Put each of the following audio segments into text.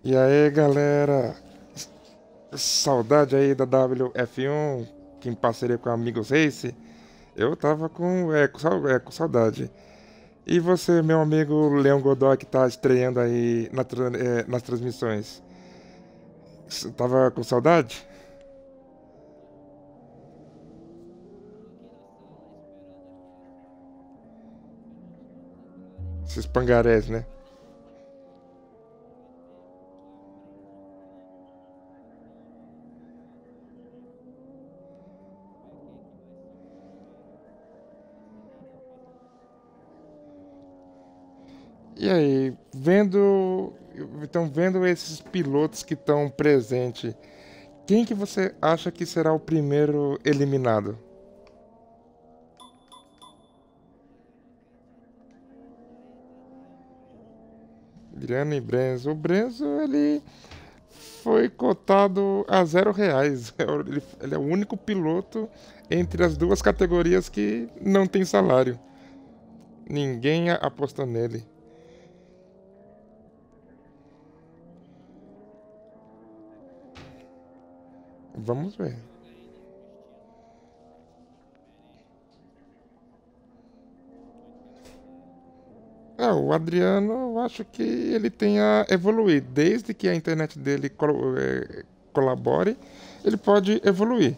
E aí, galera, saudade aí da WF1, que em parceria com Amigos Race, eu tava com saudade. E você, meu amigo Leão Godoy, que tá estreando aí nas transmissões, tava com saudade? Esses pangarés, né? E aí, vendo esses pilotos que estão presentes, quem que você acha que será o primeiro eliminado? Adriano e Brenzo. O Brenzo, ele foi cotado a R$ 0. Ele é o único piloto entre as duas categorias que não tem salário. Ninguém apostou nele. Vamos ver. O Adriano, eu acho que ele tenha evoluído. Desde que a internet dele colabore, ele pode evoluir.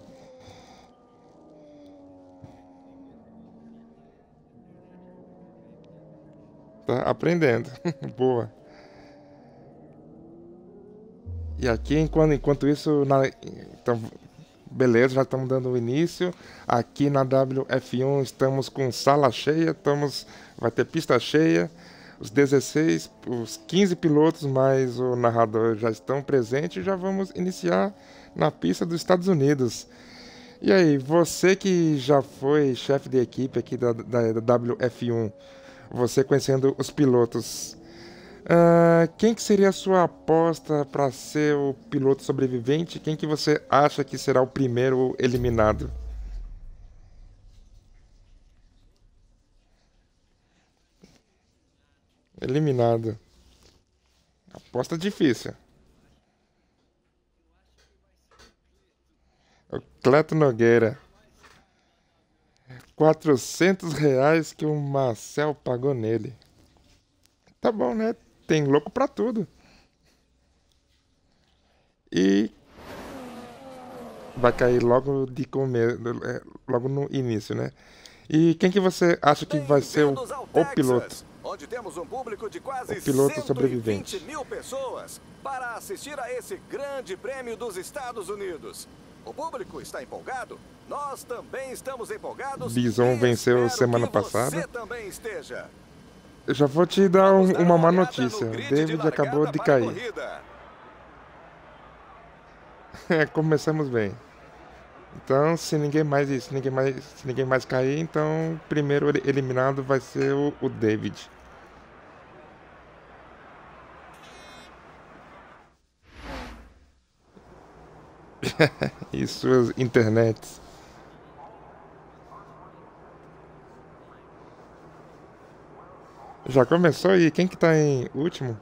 Tá aprendendo. Boa. E aqui, enquanto isso, então, beleza, já estamos dando o início. Aqui na WF1 estamos com sala cheia, vai ter pista cheia. Os 15 pilotos mais o narrador já estão presentes e já vamos iniciar na pista dos Estados Unidos. E aí, você que já foi chefe de equipe aqui da WF1, você conhecendo os pilotos, quem que seria a sua aposta para ser o piloto sobrevivente? Quem que você acha que será o primeiro eliminado? Eliminado. Aposta difícil. O Cleto Nogueira. R$ 400 que o Marcel pagou nele. Tá bom, né? Tem louco pra tudo. E vai cair logo no início, né? E quem que você acha que vai ser Bem-vindos ao o piloto? Texas, onde temos um público de quase O piloto 120 sobrevivente. mil pessoas para assistir a esse grande prêmio dos Estados Unidos. O público está empolgado? Nós também estamos empolgados. Bison e venceu espero semana que passada. Você também esteja. Eu já vou te dar Vamos dar uma má olhada notícia. no O grid de David acabou largada de para a cair. corrida. Começamos bem. Então, se ninguém mais cair, então o primeiro eliminado vai ser o David. E suas internets. Já começou aí? Quem que tá em último?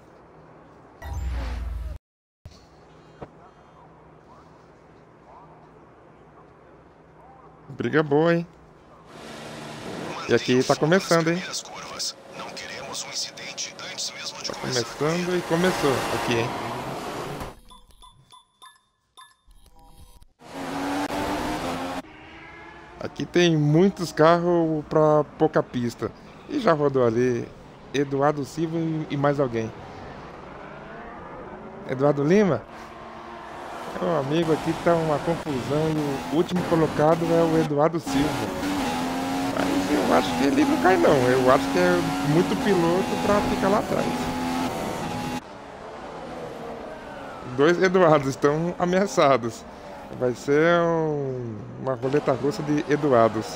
Briga boa, hein? E aqui tá começando, hein? Tá começando e começou aqui, hein? Aqui tem muitos carros pra pouca pista. E já rodou ali Eduardo Silva e mais alguém. Eduardo Lima? Meu amigo, aqui tá uma confusão e o último colocado é o Eduardo Silva. Mas eu acho que ele não cai não. Eu acho que é muito piloto pra ficar lá atrás. Dois Eduardos estão ameaçados. Vai ser uma roleta russa de Eduardos.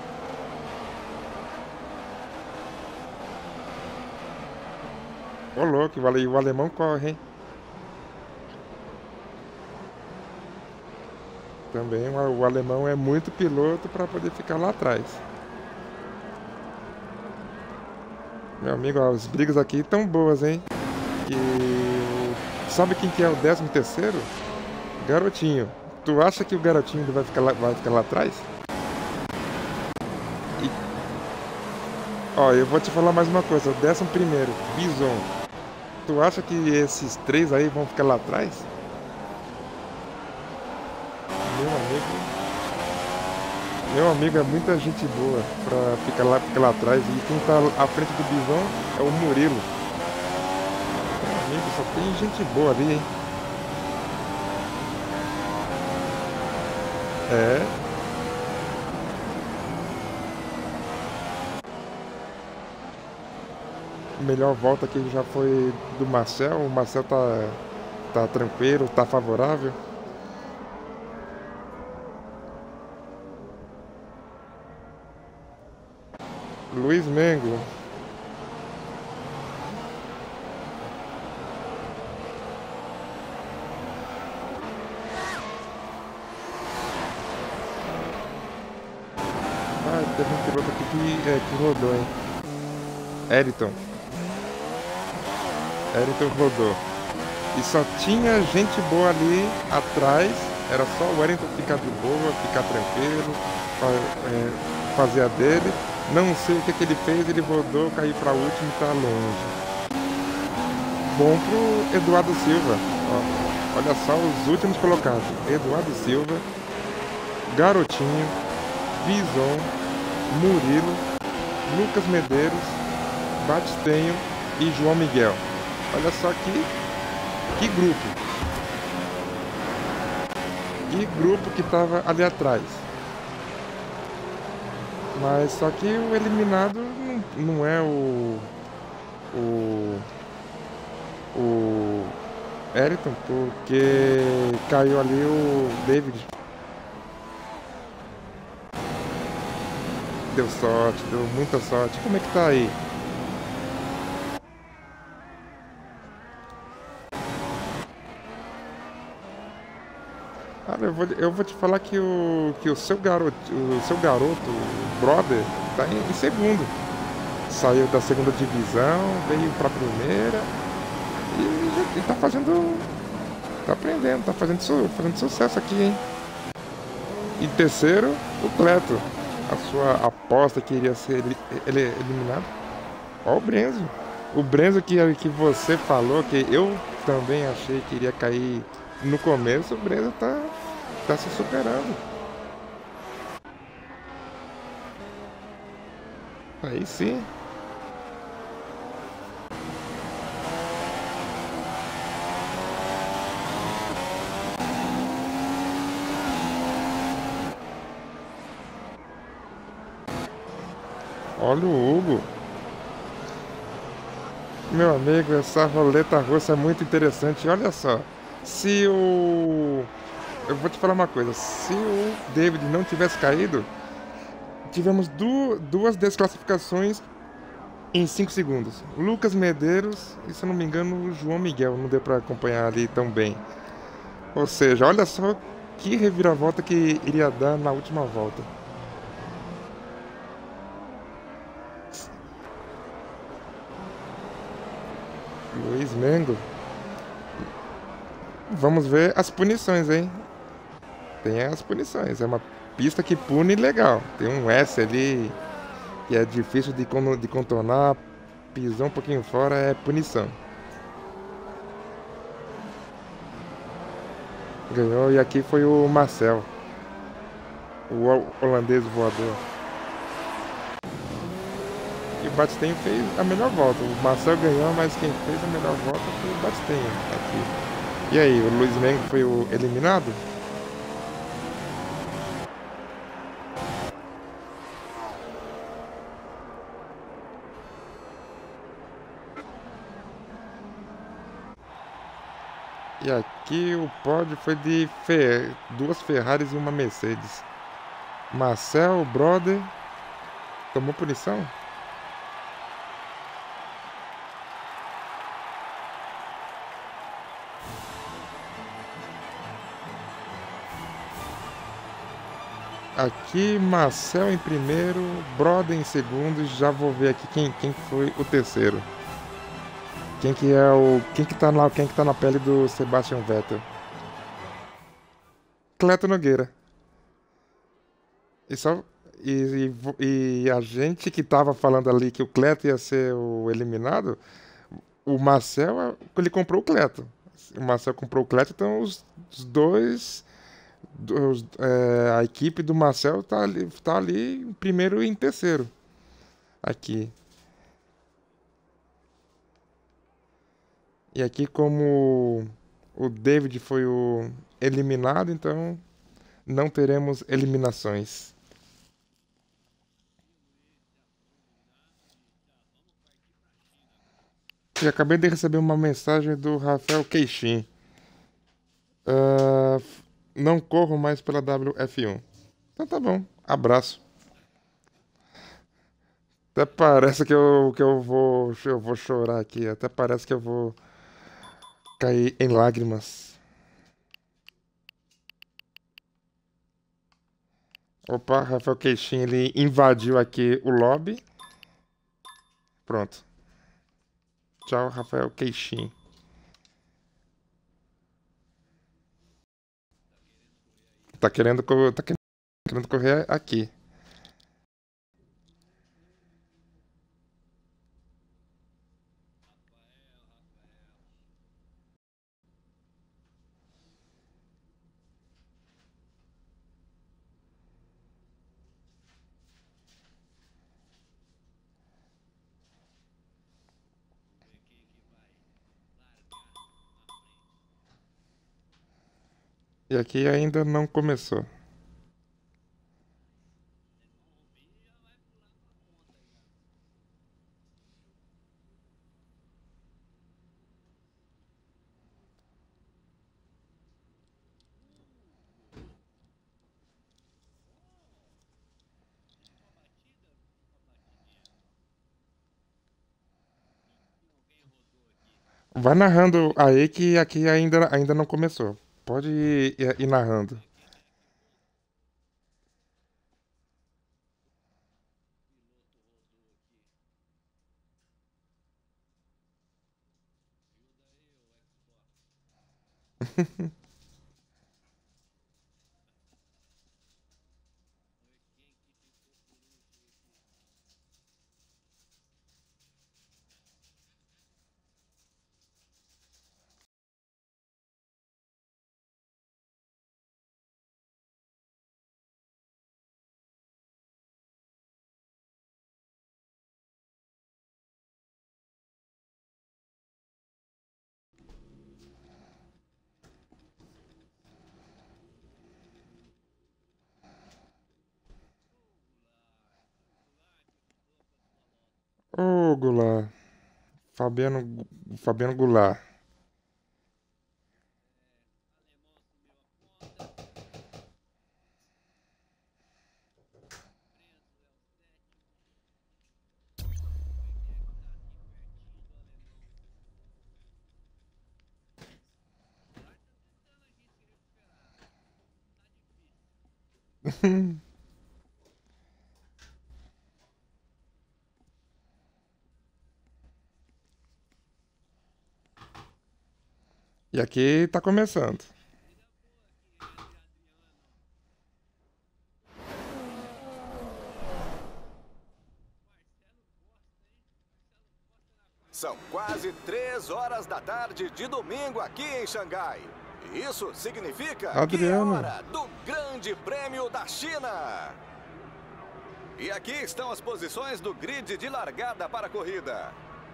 Ô louco, o alemão corre, hein? Também o alemão é muito piloto para poder ficar lá atrás. Meu amigo, ó, as brigas aqui estão boas, hein? E o sabe quem que é o 13º? Garotinho. Tu acha que o garotinho vai ficar lá atrás? E... Ó, eu vou te falar mais uma coisa. O 11º, Bison. Tu acha que esses 3 aí vão ficar lá atrás? Meu amigo é muita gente boa pra ficar lá atrás. E quem tá à frente do Bison é o Murilo. Meu amigo, só tem gente boa ali, hein? É. Melhor volta aqui já foi do Marcel. O Marcel tá tranquilo, tá favorável. Luiz Mengo. Teve um piloto aqui que rodou, hein? Eriton rodou. E só tinha gente boa ali atrás. Era só o Wellington ficar de boa, ficar tranquilo, fazer a dele. Não sei o que ele fez, ele rodou, caiu para o último e tá longe. Bom pro Eduardo Silva. Ó, olha só os últimos colocados. Eduardo Silva, Garotinho, Bison, Murilo, Lucas Medeiros, Batistenho e João Miguel. Olha só que grupo. Que grupo que tava ali atrás. Mas só que o eliminado não é o Eriton, porque caiu ali o David. Deu sorte, deu muita sorte. Como é que tá aí? Cara, eu vou te falar que o seu garoto, o brother, tá em segundo. Saiu da segunda divisão, veio pra primeira e tá fazendo. Tá aprendendo, tá fazendo sucesso aqui, hein? E terceiro, o Cleto. A sua aposta que iria ser eliminado. Ó o Brenzo. O Brenzo que você falou, que eu também achei que iria cair no começo, o Brenzo tá se superando. Aí sim. Olha o Hugo. Meu amigo, essa roleta russa é muito interessante. Olha só. Eu vou te falar uma coisa. Se o David não tivesse caído, tivemos duas desclassificações em 5 segundos. Lucas Medeiros e, se eu não me engano, o João Miguel. Não deu pra acompanhar ali tão bem. Ou seja, olha só que reviravolta que iria dar na última volta. Luiz Mengo. Vamos ver as punições, hein? Tem as punições. É uma pista que pune legal. Tem um S ali que é difícil de contornar. Pisou um pouquinho fora é punição. Ganhou e aqui foi o Marcel, o holandês voador. E o Batistenho fez a melhor volta. O Marcel ganhou, mas quem fez a melhor volta foi o Batistenho aqui. E aí, o Luiz Mengo foi o eliminado? E aqui o pódio foi de 2 Ferraris e uma Mercedes. Marcel, brother, tomou punição? Aqui Marcel em primeiro, brother em segundo. Já vou ver aqui quem foi o terceiro. Quem que é o. Quem que tá na pele do Sebastian Vettel? Cleto Nogueira. E só. E a gente que tava falando ali que o Cleto ia ser o eliminado, o Marcel, ele comprou o Cleto. O Marcel comprou o Cleto, então os dois. A equipe do Marcel tá ali em primeiro e em terceiro. Aqui. E aqui, como o David foi o eliminado, então não teremos eliminações. E acabei de receber uma mensagem do Rafael Queixin. Ah, não corro mais pela WF1. Então tá bom, abraço. Até parece que eu vou chorar aqui. Até parece que eu vou cair em lágrimas. Opa, Rafael Queixinho, ele invadiu aqui o lobby. Pronto. Tchau, Rafael Queixinho. Tá querendo correr aqui. E aqui ainda não começou. Vai narrando aí que aqui ainda não começou. Pode ir narrando. Ô, Goulart. Fabiano Goulart. E aqui tá começando. São quase 3 horas da tarde de domingo aqui em Xangai. E isso significa que é Adriano. hora do Grande Prêmio da China. E aqui estão as posições do grid de largada para a corrida.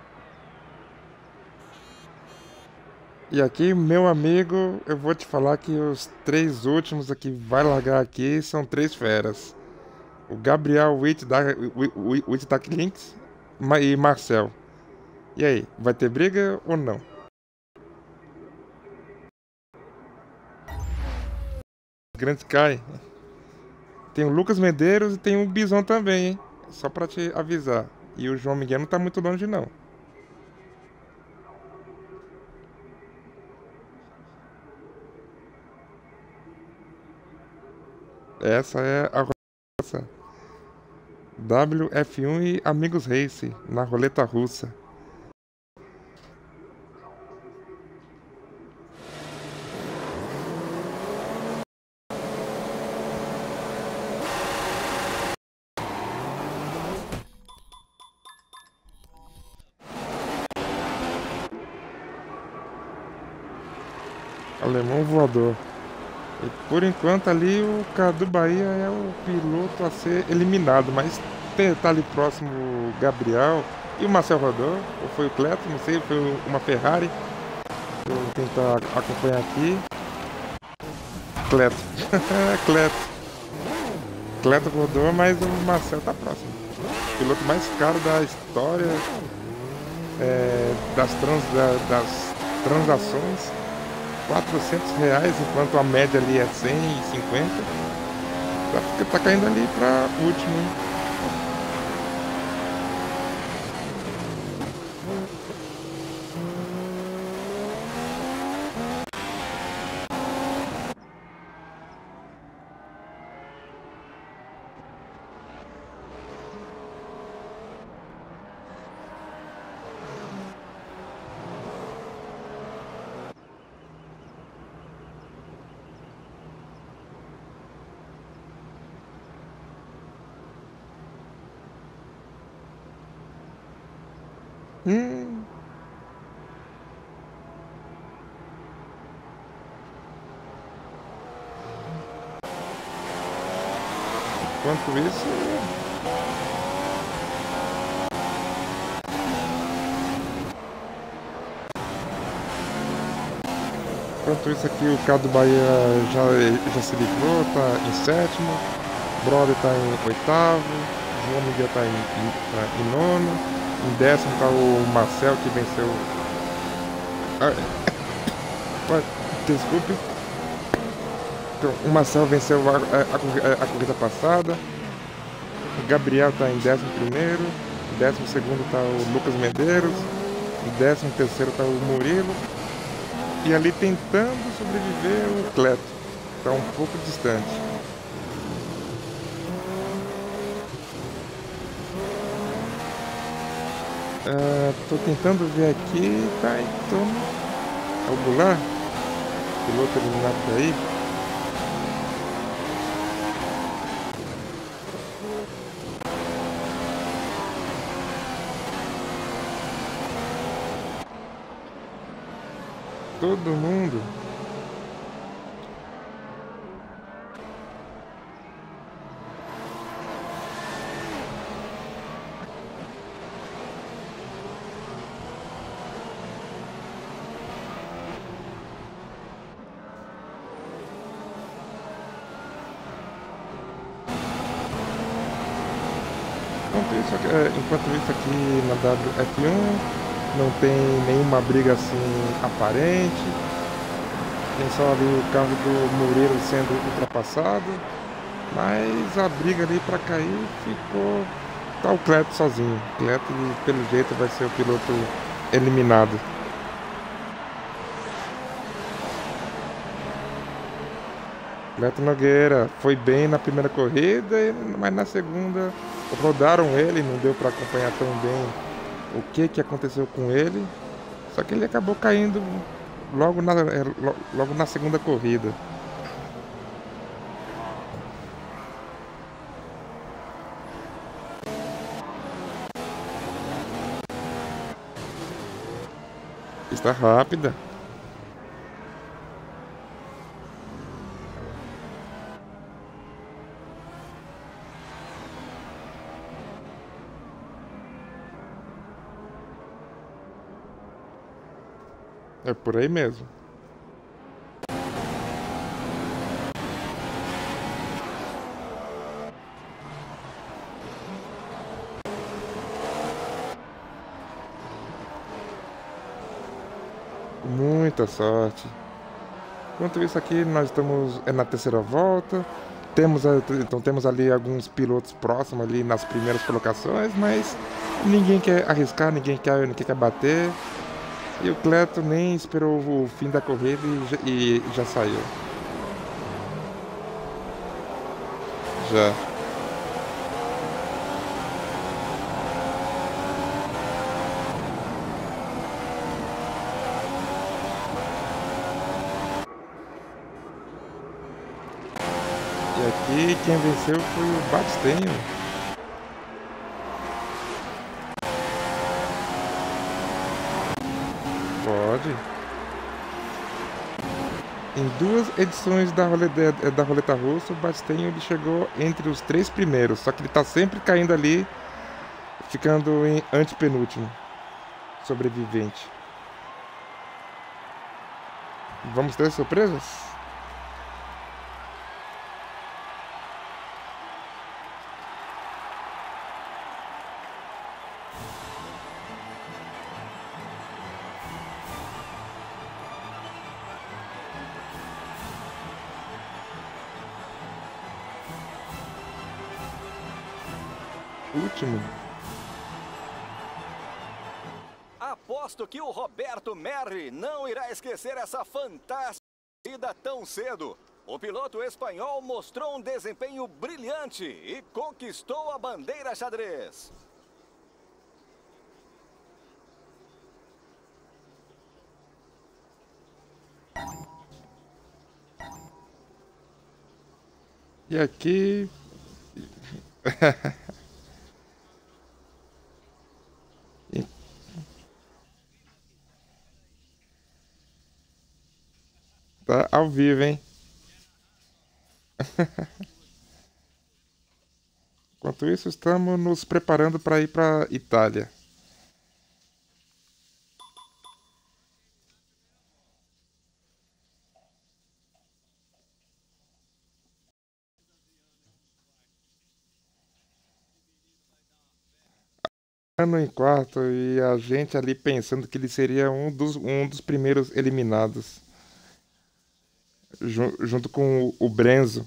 E aqui, meu amigo, eu vou te falar que os três últimos aqui vai largar aqui são três feras. O Gabriel Witt-Links e Marcel. E aí, vai ter briga ou não? Grande Sky. Tem o Lucas Medeiros e tem o Bison também, hein? Só pra te avisar. E o João Miguel não tá muito longe, não. Essa é a russa. WF1 e Amigos Race, na roleta russa. alemão voador. E por enquanto ali o Cadu Bahia é o piloto a ser eliminado, mas tá ali próximo o Gabriel e o Marcel rodou, ou foi o Cleto, não sei, foi uma Ferrari. Vou tentar acompanhar aqui. Cleto. Cleto. Cleto rodou, mas o Marcel tá próximo. O piloto mais caro da história das transações. R$400, enquanto a média ali é 150. Tá caindo ali pra último, hein? Hum. Enquanto isso, aqui o Cadu Bahia já se livrou, tá em sétimo, Brother tá em oitavo, João Miguel tá em nono, em décimo tá o Marcel que venceu. Desculpe. Então, o Marcel venceu a corrida passada. O Gabriel está em 11º. Em 12º está o Lucas Medeiros. Em 13º está o Murilo. E ali tentando sobreviver o Cleto. Está um pouco distante. Tô tentando ver aqui. Tá, então. É o Goulart. Piloto eliminado daí. Todo mundo. Enquanto isso aqui na WF1 não tem nenhuma briga assim aparente. Tem só ali o carro do Murilo sendo ultrapassado. Mas a briga ali para cair ficou. Tá o Cleto sozinho. Cleto pelo jeito vai ser o piloto eliminado. Cleto Nogueira foi bem na primeira corrida, mas na segunda rodaram ele, não deu para acompanhar tão bem o que aconteceu com ele. Só que ele acabou caindo logo na segunda corrida. Está rápida. É por aí mesmo. Muita sorte. Enquanto isso aqui nós estamos na terceira volta. Temos ali alguns pilotos próximos ali nas primeiras colocações, mas ninguém quer arriscar, ninguém quer bater. E o Cleto nem esperou o fim da corrida e já saiu. Já. E aqui quem venceu foi o Batistenho. Pode. Em 2 edições da Roleta Russa, o Bastinho ele chegou entre os 3 primeiros, só que ele tá sempre caindo ali, ficando em antepenúltimo sobrevivente. Vamos ter surpresas? Último. Aposto que o Roberto Merri não irá esquecer essa fantástica corrida tão cedo. O piloto espanhol mostrou um desempenho brilhante e conquistou a bandeira xadrez. E aqui... Tá ao vivo, hein? Enquanto isso, estamos nos preparando para ir para Itália. Ano em quarto e a gente ali pensando que ele seria um dos primeiros eliminados, junto com o Brenzo.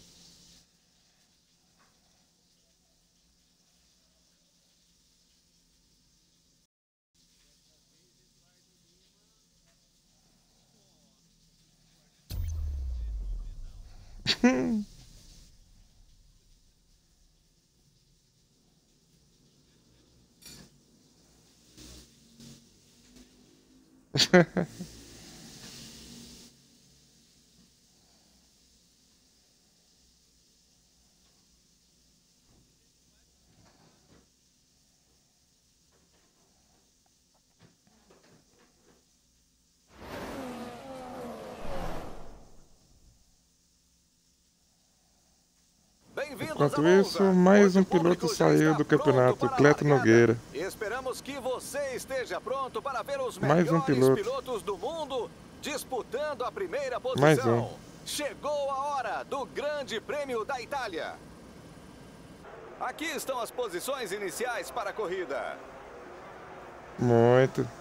Enquanto isso, mais um piloto saiu do campeonato, Cleto Nogueira. Esperamos que você esteja pronto para ver os Mais um melhores piloto. pilotos do mundo disputando a primeira posição. Mais um. Chegou a hora do Grande Prêmio da Itália. Aqui estão as posições iniciais para a corrida. Muito.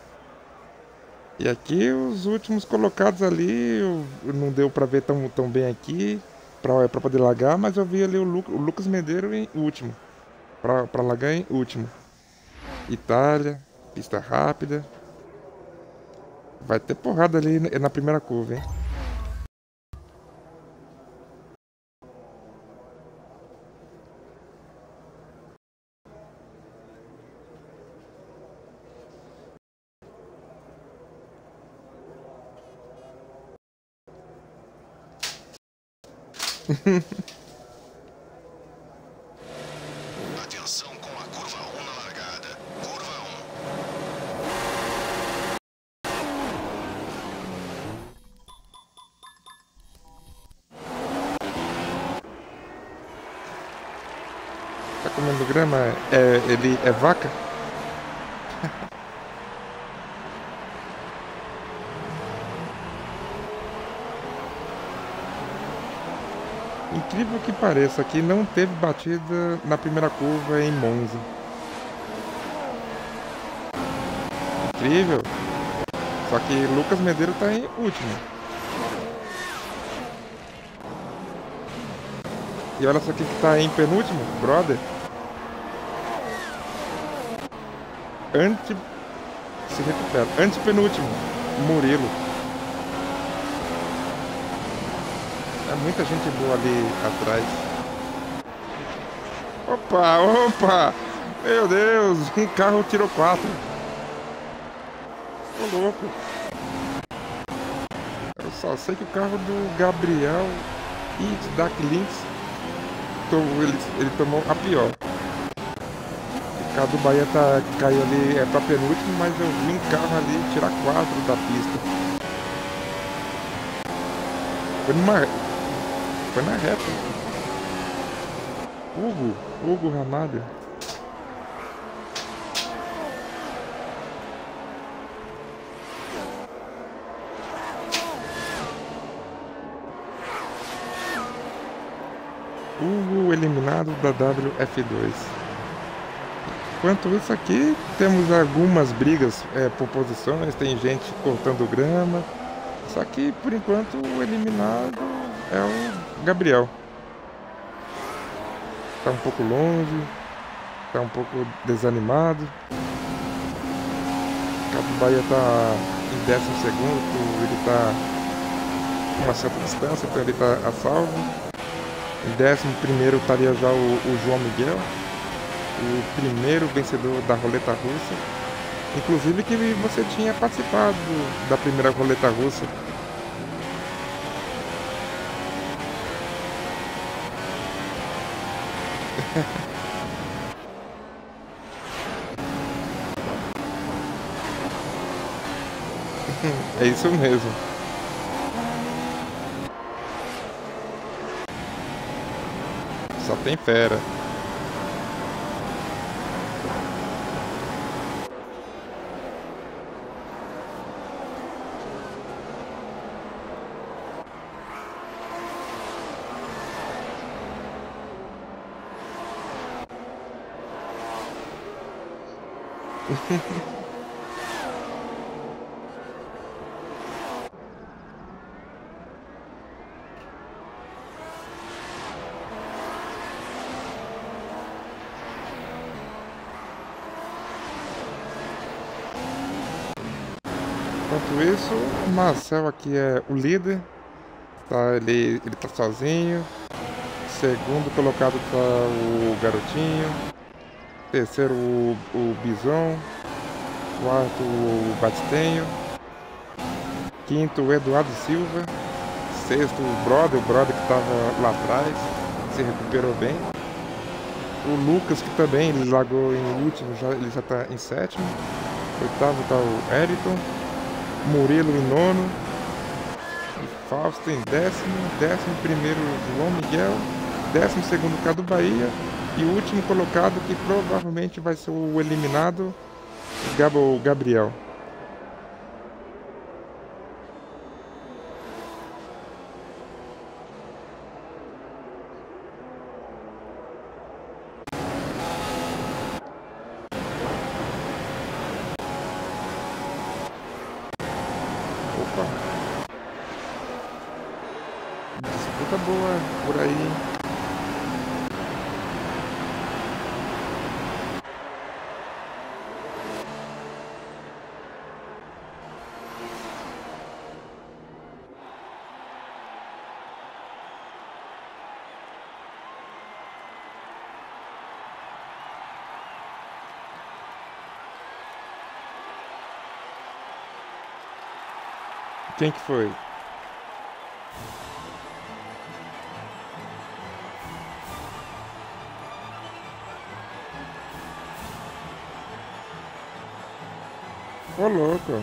E aqui os últimos colocados ali, não deu para ver tão bem aqui, para poder largar, mas eu vi ali o Lucas Medeiros em último, para largar em último. Itália, pista rápida. Vai ter porrada ali na primeira curva, hein? Atenção com a curva 1 na largada. Curva 1. Tá comendo grama? Ele é vaca? Incrível que pareça, aqui não teve batida na primeira curva em Monza. Incrível. Só que Lucas Medeiros tá em último. E olha só quem que tá em penúltimo, brother. Se recupera. Antepenúltimo, Murilo. É muita gente boa ali atrás. Opa! Meu Deus, um carro tirou 4. Tô louco. Eu só sei que o carro do Gabriel e da Clintz, ele tomou a pior. O carro do Bahia caiu ali pra penúltimo, mas eu vi um carro ali tirar 4 da pista. Foi numa. Foi na reta. Hugo Ramalho. Hugo eliminado da WF2. Enquanto isso aqui, temos algumas brigas por posições, tem gente cortando grama. Só que, por enquanto, o eliminado é o Gabriel. Tá um pouco longe, tá um pouco desanimado. Cabo Bahia tá em 12º, ele tá com uma certa distância, então ele tá a salvo. Em 11º estaria já o João Miguel, o primeiro vencedor da roleta russa. Inclusive que você tinha participado da primeira roleta russa. É isso mesmo. Só tem fera. Enquanto isso, o Marcel aqui é o líder, tá? Ele tá sozinho. Segundo colocado tá o Garotinho. Terceiro o Bison. Quarto o Batistenho. Quinto o Eduardo Silva. Sexto o brother que tava lá atrás, se recuperou bem. O Lucas que também ele largou em último, ele já tá em sétimo. Oitavo tá o Eriton. Murilo em nono, Fausto em 11º João Miguel, 12º Cado Bahia e o último colocado que provavelmente vai ser o eliminado, o Gabriel. Opa! Disputa boa por aí. Quem que foi? Ô louco!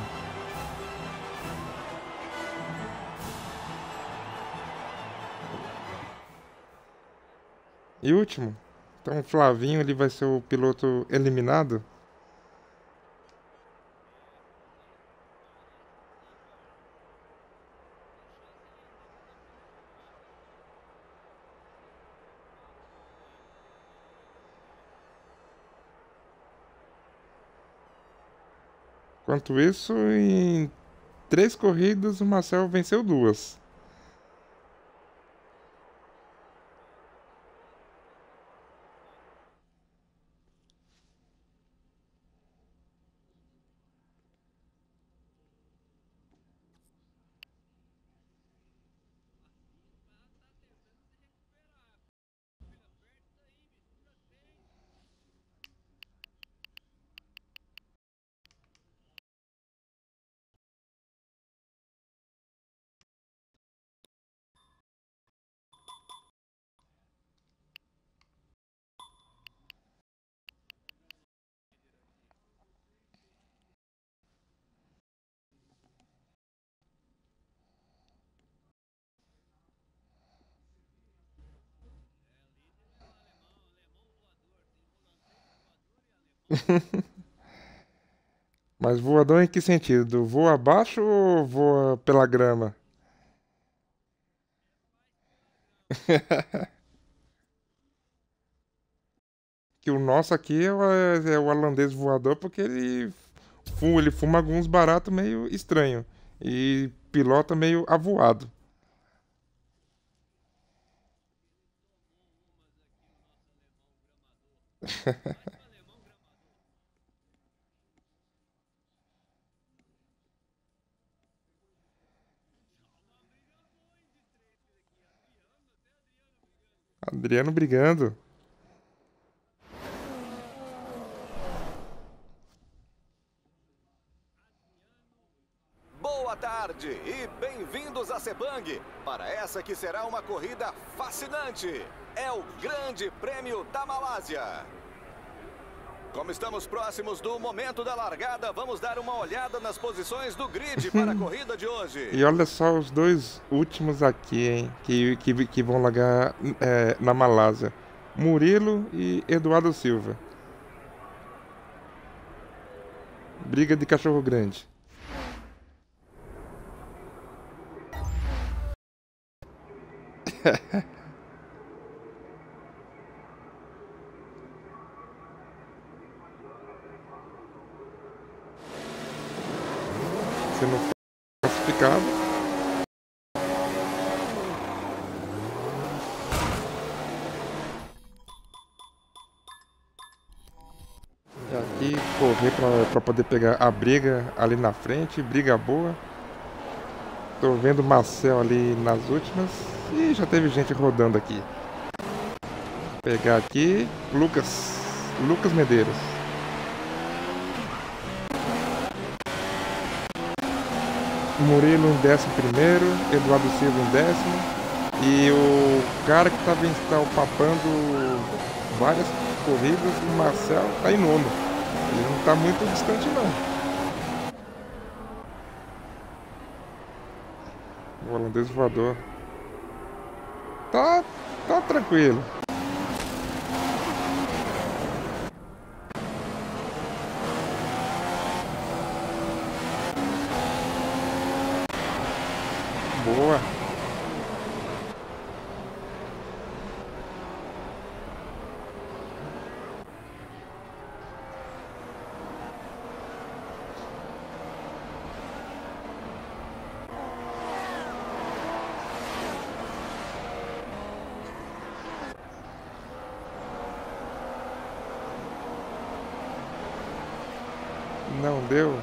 E último? Então o Flavinho ele vai ser o piloto eliminado? Enquanto isso, em 3 corridas o Marcel venceu 2. Mas voador em que sentido? Voa abaixo ou voa pela grama? Que o nosso aqui é o holandês voador porque ele fuma alguns baratos meio estranho e pilota meio avoado. Adriano brigando. Boa tarde e bem-vindos a Sepang para essa que será uma corrida fascinante. É o Grande Prêmio da Malásia. Como estamos próximos do momento da largada, vamos dar uma olhada nas posições do grid para a corrida de hoje. E olha só os dois últimos aqui, hein, que vão largar na Malásia. Murilo e Eduardo Silva. Briga de cachorro grande. Sendo classificado. E aqui correr para poder pegar a briga ali na frente, briga boa. Tô vendo o Marcel ali nas últimas e já teve gente rodando aqui. Vou pegar aqui Lucas Medeiros. Murilo em 11º, Eduardo Silva em 10º e o cara que estava papando várias corridas, o Marcel, tá em 9º. Ele não tá muito distante não. O holandês voador. Tá tranquilo. Boa. Não deu.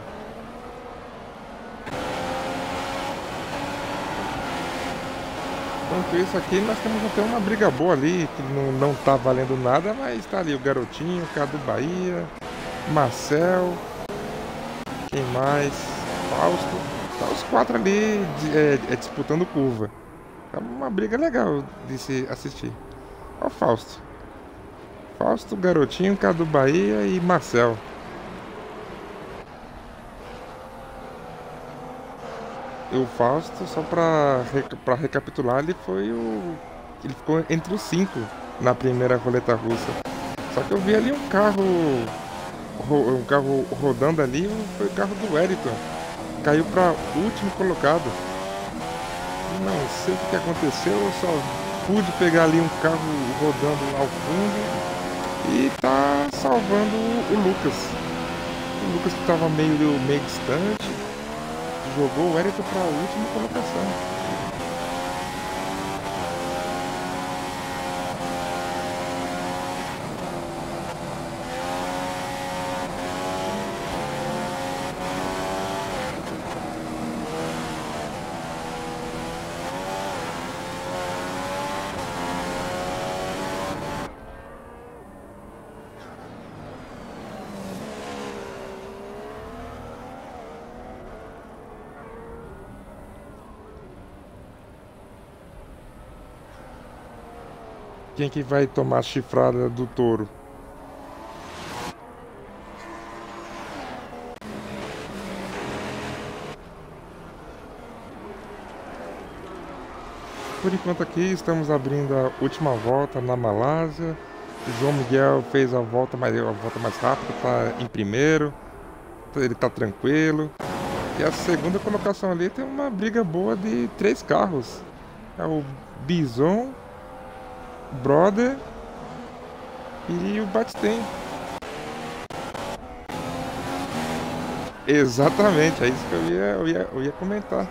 Enquanto isso aqui, nós temos até uma briga boa ali, que não tá valendo nada, mas tá ali o Garotinho, Cadu Bahia, Marcel, quem mais? Fausto. Tá os 4 ali disputando curva. É uma briga legal de se assistir. Olha o Fausto. Fausto, Garotinho, Cadu Bahia e Marcel. E o Fausto, só pra recapitular, ele ficou entre os 5 na primeira roleta russa. Só que eu vi ali um carro rodando ali, foi o carro do Wellington. Caiu pra último colocado. Não sei o que aconteceu, eu só pude pegar ali um carro rodando ao fundo e tá salvando o Lucas. O Lucas que tava meio distante. Jogou o Wellington para a última colocação. Quem que vai tomar a chifrada do touro? Por enquanto aqui estamos abrindo a última volta na Malásia João Miguel fez a volta mais rápida, tá em primeiro, ele tá tranquilo. E a segunda colocação ali tem uma briga boa de 3 carros. É o Bison, Brother e o Batisten. Exatamente, é isso que eu ia comentar.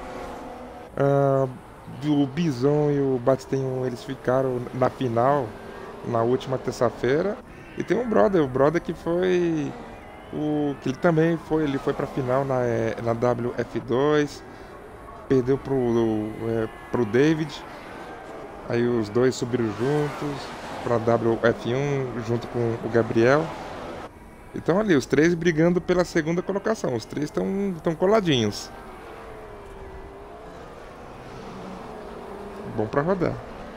O Bison e o Batisten, eles ficaram na final na última terça-feira. E tem o Brother que foi que ele também foi, ele foi pra final na WF2, perdeu pro David. Aí os dois subiram juntos pra WF1 junto com o Gabriel. Então ali, os três brigando pela segunda colocação. Os três estão coladinhos. Bom pra rodar.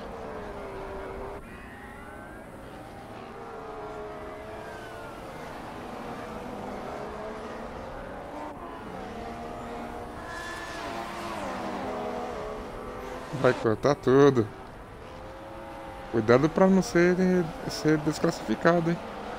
Vai cortar tudo. Cuidado pra não ser desclassificado, hein?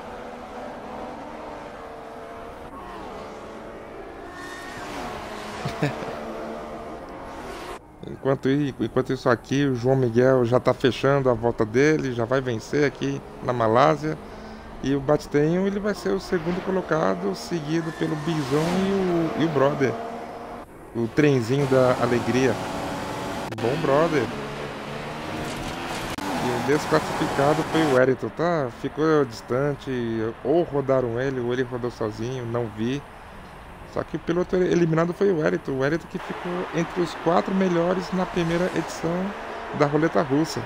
Enquanto isso aqui, o João Miguel já tá fechando a volta dele, já vai vencer aqui na Malásia. E o Batisten, ele vai ser o segundo colocado, seguido pelo Bison e o Brother. O trenzinho da alegria. Bom Brother. E o desclassificado foi o Wellington, tá? Ficou distante, ou rodaram ele, ou ele rodou sozinho, não vi. Só que o piloto eliminado foi o Wellington que ficou entre os 4 melhores na primeira edição da roleta russa.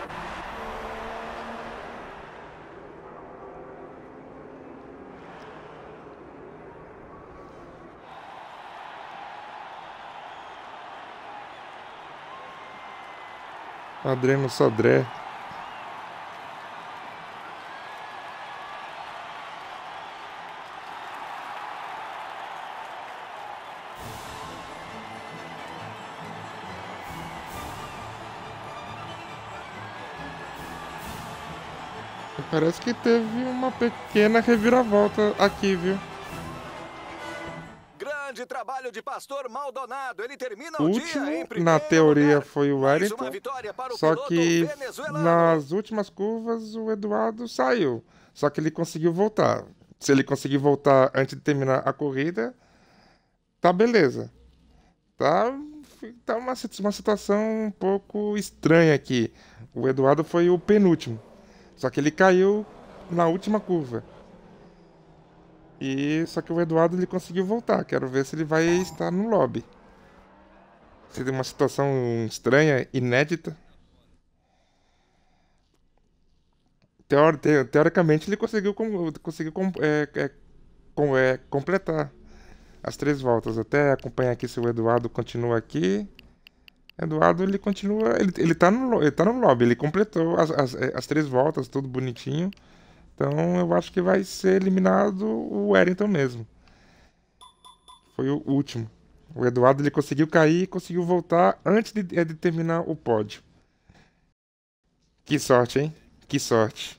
Adriano Sodré. Parece que teve uma pequena reviravolta aqui, viu? Grande trabalho de Pastor Maldonado. Ele termina O o último, dia em na primeiro teoria, lugar. foi o Mais Wellington. uma vitória para o Só piloto que venezuelano. nas últimas curvas o Eduardo saiu. Só que ele conseguiu voltar. Se ele conseguir voltar antes de terminar a corrida, tá beleza. Tá uma situação um pouco estranha aqui. O Eduardo foi o penúltimo. Só que ele caiu na última curva. E só que o Eduardo ele conseguiu voltar. Quero ver se ele vai estar no lobby. Seria uma situação estranha, inédita. Teoricamente ele conseguiu completar as 3 voltas. Até acompanhar aqui se o Eduardo continua aqui. Eduardo ele continua. Ele tá no lobby, ele completou as 3 voltas, tudo bonitinho. Então eu acho que vai ser eliminado o Wellington mesmo. Foi o último. O Eduardo ele conseguiu cair e conseguiu voltar antes de terminar o pódio. Que sorte, hein? Que sorte.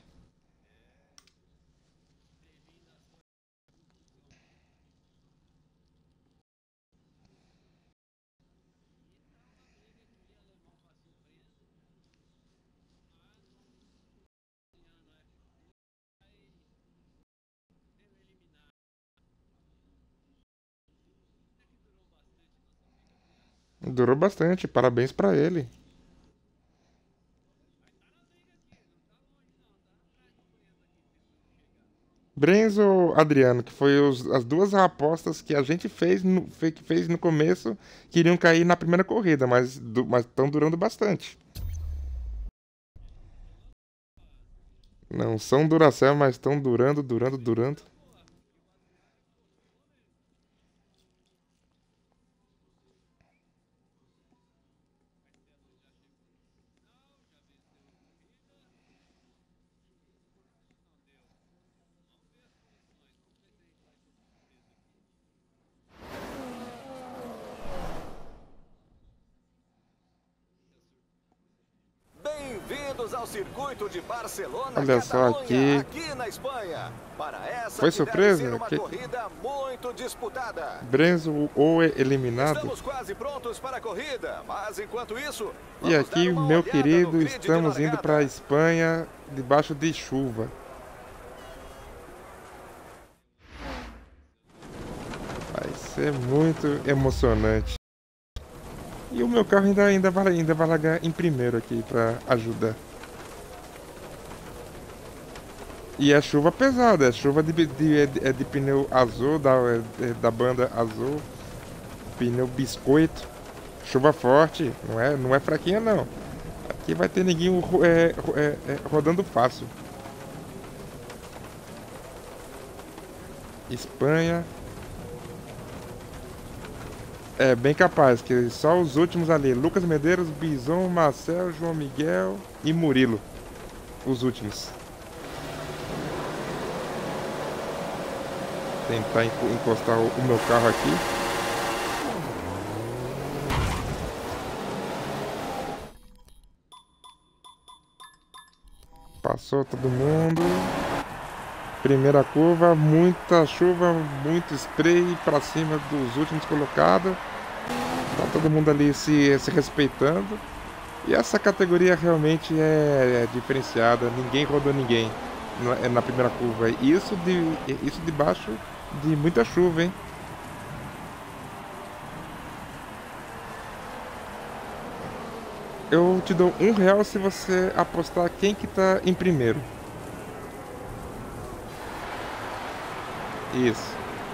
Durou bastante, parabéns pra ele. Brenzo ou Adriano, que foi as 2 apostas que a gente que fez no começo, que iriam cair na primeira corrida, mas estão durando bastante. Não são Duracell, mas estão durando. Bem-vindos Vamos ao circuito de Barcelona, Olha só Catalunha, aqui. aqui na Espanha. Para essa Foi que surpresa? deve ser uma Que... corrida muito disputada. Brenzo ou eliminado? Estamos quase prontos para a corrida, mas enquanto isso, E vamos aqui, dar uma meu olhada querido, no grid de estamos indo para a largada. Espanha debaixo de chuva. Vai ser muito emocionante. E o meu carro ainda vai largar em primeiro aqui para ajudar. E é chuva pesada, é chuva de pneu azul, da banda azul, pneu biscoito, chuva forte, não é fraquinha não. Aqui vai ter ninguém rodando fácil. Espanha. É bem capaz, que só os últimos ali, Lucas Medeiros, Bison, Marcel, João Miguel e Murilo. Os últimos. Tentar encostar o meu carro aqui. Passou todo mundo. Primeira curva, muita chuva, muito spray pra cima dos últimos colocados. Tá todo mundo ali se respeitando. E essa categoria realmente é diferenciada. Ninguém rodou ninguém na primeira curva. Isso debaixo de muita chuva, hein? Eu te dou R$1 se você apostar quem que tá em primeiro. Isso.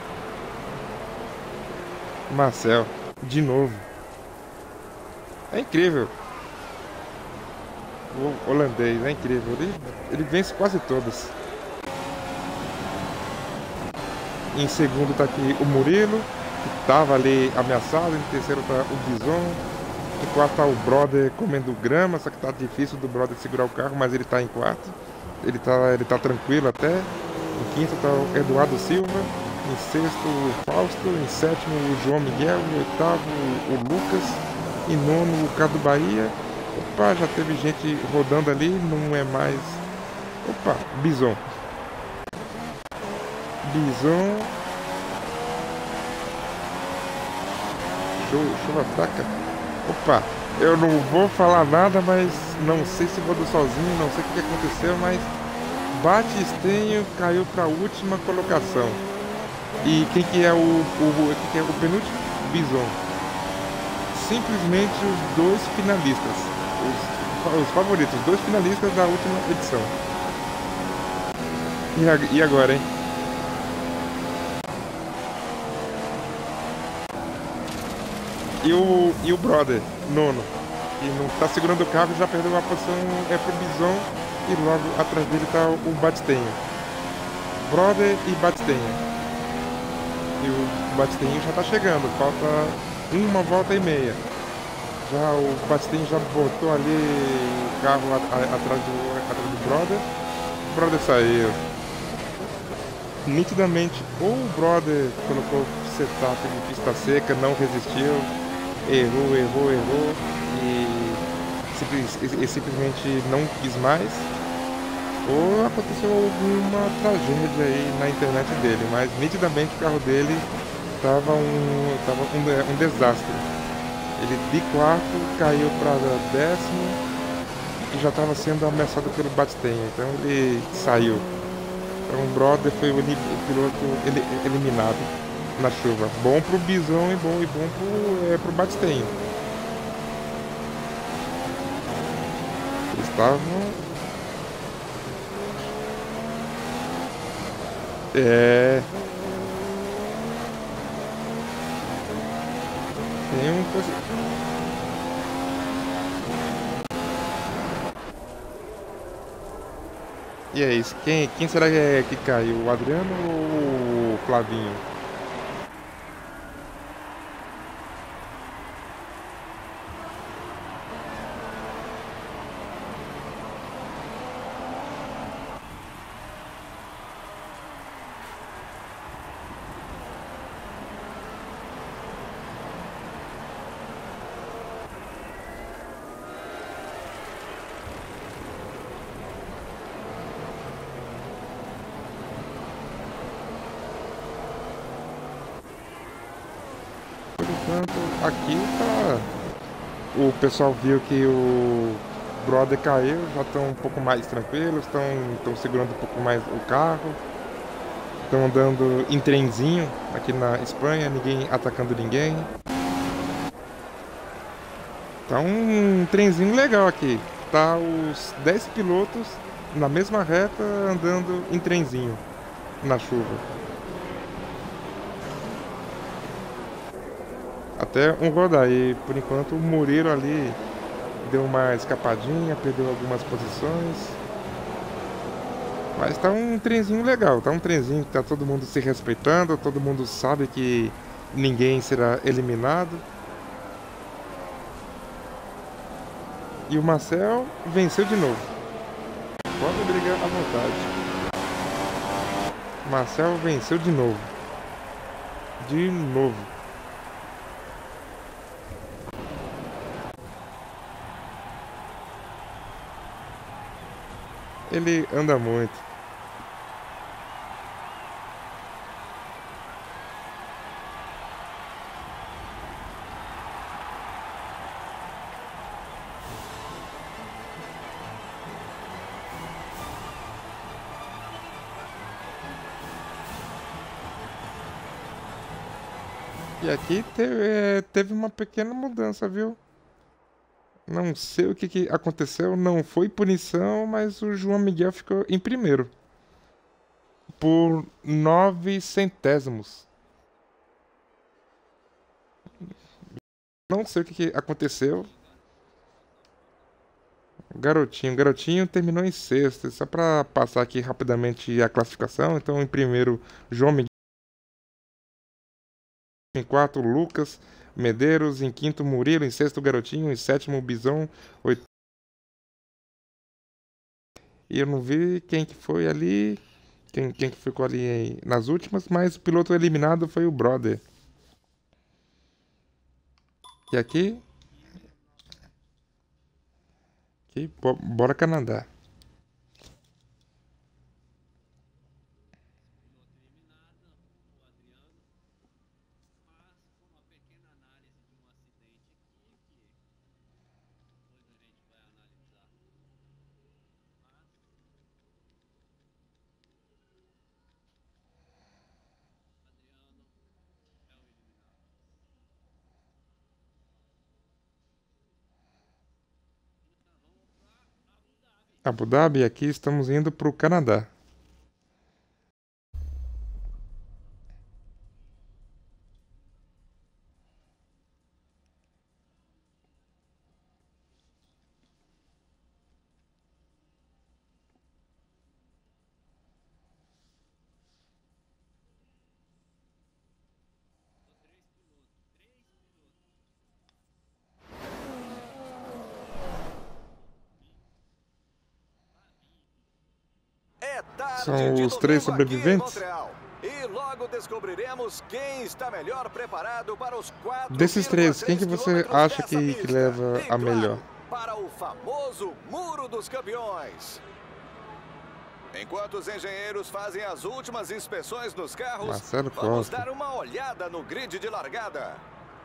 Marcel, de novo. É incrível. O holandês, é incrível. Ele vence quase todas. Em segundo tá aqui o Murilo, que tava ali ameaçado. Em terceiro tá o Bison. Em quarto tá o Brother comendo grama, só que tá difícil do Brother segurar o carro, mas ele tá em quarto. Ele tá tranquilo até. Em quinto está o Eduardo Silva, em sexto o Fausto, em sétimo o João Miguel, em oitavo o Lucas, em nono o Cado Bahia. Opa, já teve gente rodando ali, não é mais... Opa, Bison. Bison. Chuva fraca. Opa, eu não vou falar nada, mas não sei se rodou sozinho, não sei o que aconteceu, mas... Batistenho caiu para a última colocação. E quem que é o penúltimo? Bison. Simplesmente os dois finalistas. Os favoritos, os dois finalistas da última edição. E agora, hein? E o Brother, nono. Que não tá segurando o carro, já perdeu a posição pro Bison. E logo atrás dele tá o Batistenho. Brother e Batistenho. E o Batistenho já tá chegando. Falta uma volta e meia. Já o Batistenho já botou ali o carro atrás do Brother. O Brother saiu. Nitidamente, ou o Brother colocou setup de pista seca, não resistiu. Errou. E simplesmente não quis mais, ou aconteceu alguma tragédia aí na internet dele, mas nitidamente o carro dele tava um desastre. Ele de quarto caiu para décimo e já estava sendo ameaçado pelo Batistenho, então ele saiu. Então o Brother foi o piloto eliminado na chuva. Bom pro Bison e bom pro Batistenho. Estavam... Tem um... E é isso. Quem será que caiu? O Adriano ou o Flavinho? enquanto aqui tá... O pessoal viu que o brother caiu, já estão um pouco mais tranquilos, estão segurando um pouco mais o carro. Estão andando em trenzinho aqui na Espanha, ninguém atacando ninguém. Tá um trenzinho legal aqui. Tá os 10 pilotos na mesma reta andando em trenzinho na chuva. Até um rodar. E por enquanto o Murilo ali deu uma escapadinha, perdeu algumas posições. Mas tá um trenzinho legal, tá um trenzinho que tá todo mundo se respeitando, todo mundo sabe que ninguém será eliminado. E o Marcel venceu de novo. Pode brigar à vontade. Marcel venceu de novo. De novo. Ele anda muito. E aqui teve uma pequena mudança, viu? Não sei o que aconteceu, não foi punição, mas o João Miguel ficou em primeiro. Por 9 centésimos. Não sei o que aconteceu. Garotinho terminou em sexto. Só para passar aqui rapidamente a classificação. Então, em primeiro, João Miguel. Em quarto, Lucas Medeiros. Em quinto, Murilo. Em sexto, Garotinho. Em sétimo, Bison. E eu não vi quem que foi ali, quem que ficou ali nas últimas, mas o piloto eliminado foi o brother. E aqui bora Canadá. Abu Dhabi, aqui estamos indo para o Canadá. São os 3 sobreviventes. E logo descobriremos quem está melhor preparado para os 4. Desses 3, quem que você acha que leva a melhor? Para o famoso Muro dos Campeões. Enquanto os engenheiros fazem as últimas inspeções nos carros, Marcelo vamos Costa. dar uma olhada no grid de largada.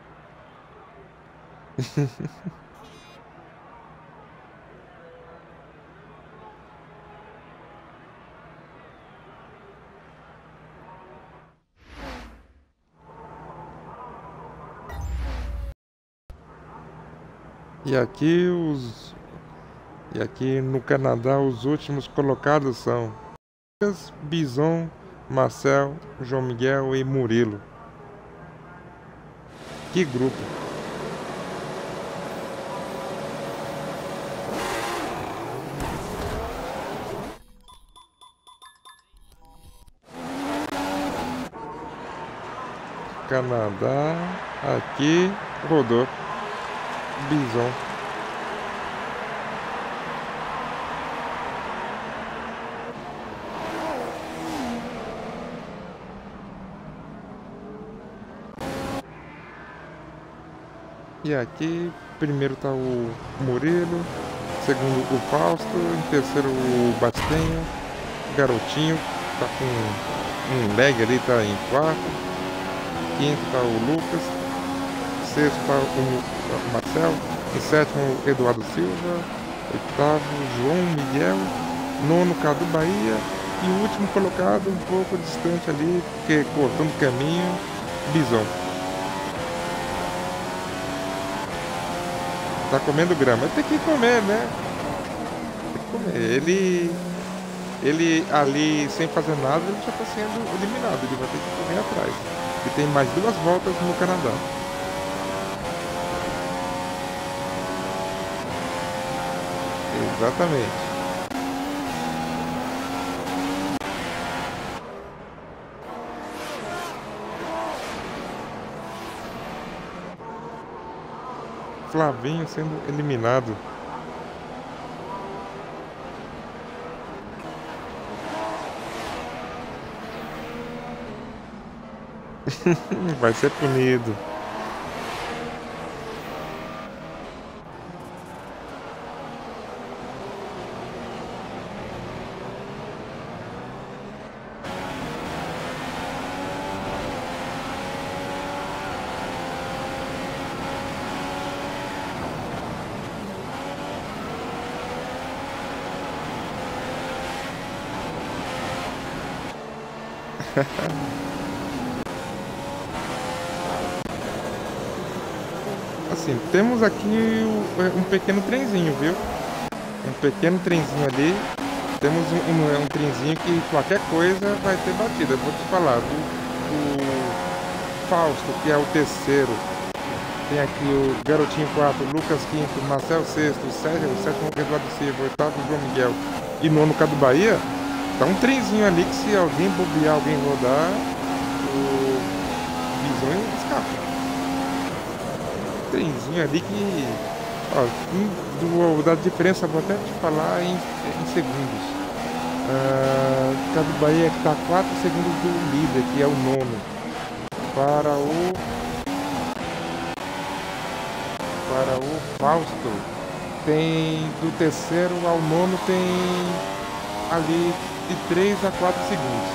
E aqui no Canadá os últimos colocados são Lucas, Bison, Marcel, João Miguel e Murilo. Que grupo! Canadá, aqui rodou. Bison. E aqui, primeiro tá o Murilo, segundo o Fausto, em terceiro o Bastenho, Garotinho, tá com um lag ali, tá em quarto, quinto tá o Lucas, sexto está o Marcel. Em sétimo, Eduardo Silva. Oitavo, João Miguel. Nono, Cadu Bahia. E o último colocado, um pouco distante ali, porque cortando o caminho, Bison. Tá comendo grama. Tem que comer, né? Tem que comer. Ele ali, sem fazer nada, ele já está sendo eliminado. Ele vai ter que correr atrás. E tem mais 2 voltas no Canadá. Exatamente. Flavinho sendo eliminado. Vai ser punido. Assim, temos aqui um pequeno trenzinho, viu? Um pequeno trenzinho ali. Temos um trenzinho que qualquer coisa vai ter batida. Eu vou te falar, o Fausto, que é o terceiro. Tem aqui o Garotinho 4, Lucas quinto, Marcel sexto, o sétimo Eduardo Silva, o oitavo João Miguel e nono Cadu Bahia. Tá um trenzinho ali que se alguém bobear, alguém rodar, o Bison escapa. Trenzinho ali que, ó, da diferença vou até te falar em segundos. Cadu Bahia que está 4 segundos do líder, que é o nono, para o Fausto. Tem do terceiro ao nono, tem ali de 3 a 4 segundos.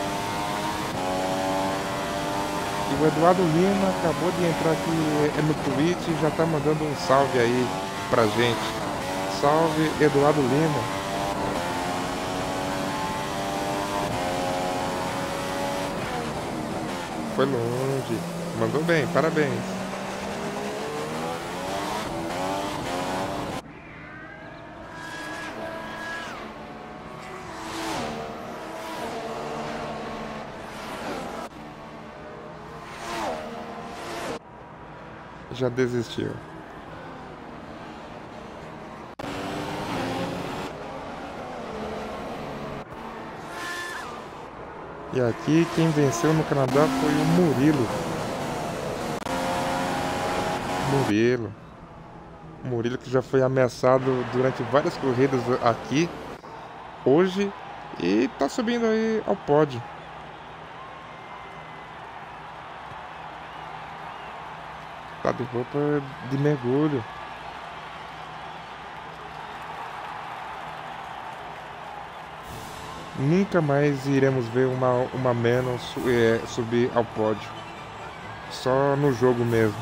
E o Eduardo Lima acabou de entrar aqui no Twitch e já tá mandando um salve aí pra gente. Salve, Eduardo Lima. Foi longe. Mandou bem, parabéns. Já desistiu. E aqui quem venceu no Canadá foi o Murilo. Murilo que já foi ameaçado durante várias corridas aqui hoje e tá subindo aí ao pódio. Tá de roupa de mergulho. Nunca mais iremos ver uma Manon subir ao pódio. Só no jogo mesmo.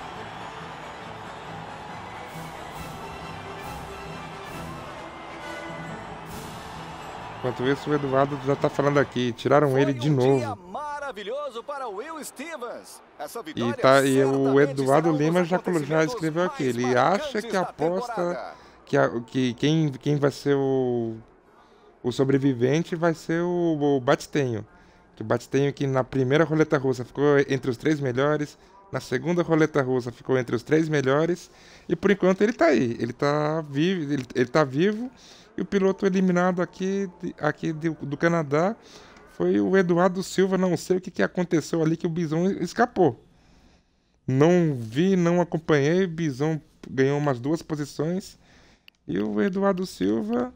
Enquanto isso, o Eduardo já tá falando aqui. Tiraram ele de novo. Maravilhoso para Will Stevens. E o Eduardo Lima já escreveu aqui. Ele acha que aposta que quem vai ser o sobrevivente vai ser o Batistenho. Que o Batistenho que na primeira roleta russa ficou entre os 3 melhores. Na segunda roleta russa ficou entre os 3 melhores. E por enquanto ele tá aí. Ele tá vivo. Ele tá vivo. E o piloto eliminado aqui do Canadá foi o Eduardo Silva. Não sei o que aconteceu ali que o Bison escapou. Não vi, não acompanhei. O Bison ganhou umas 2 posições. E o Eduardo Silva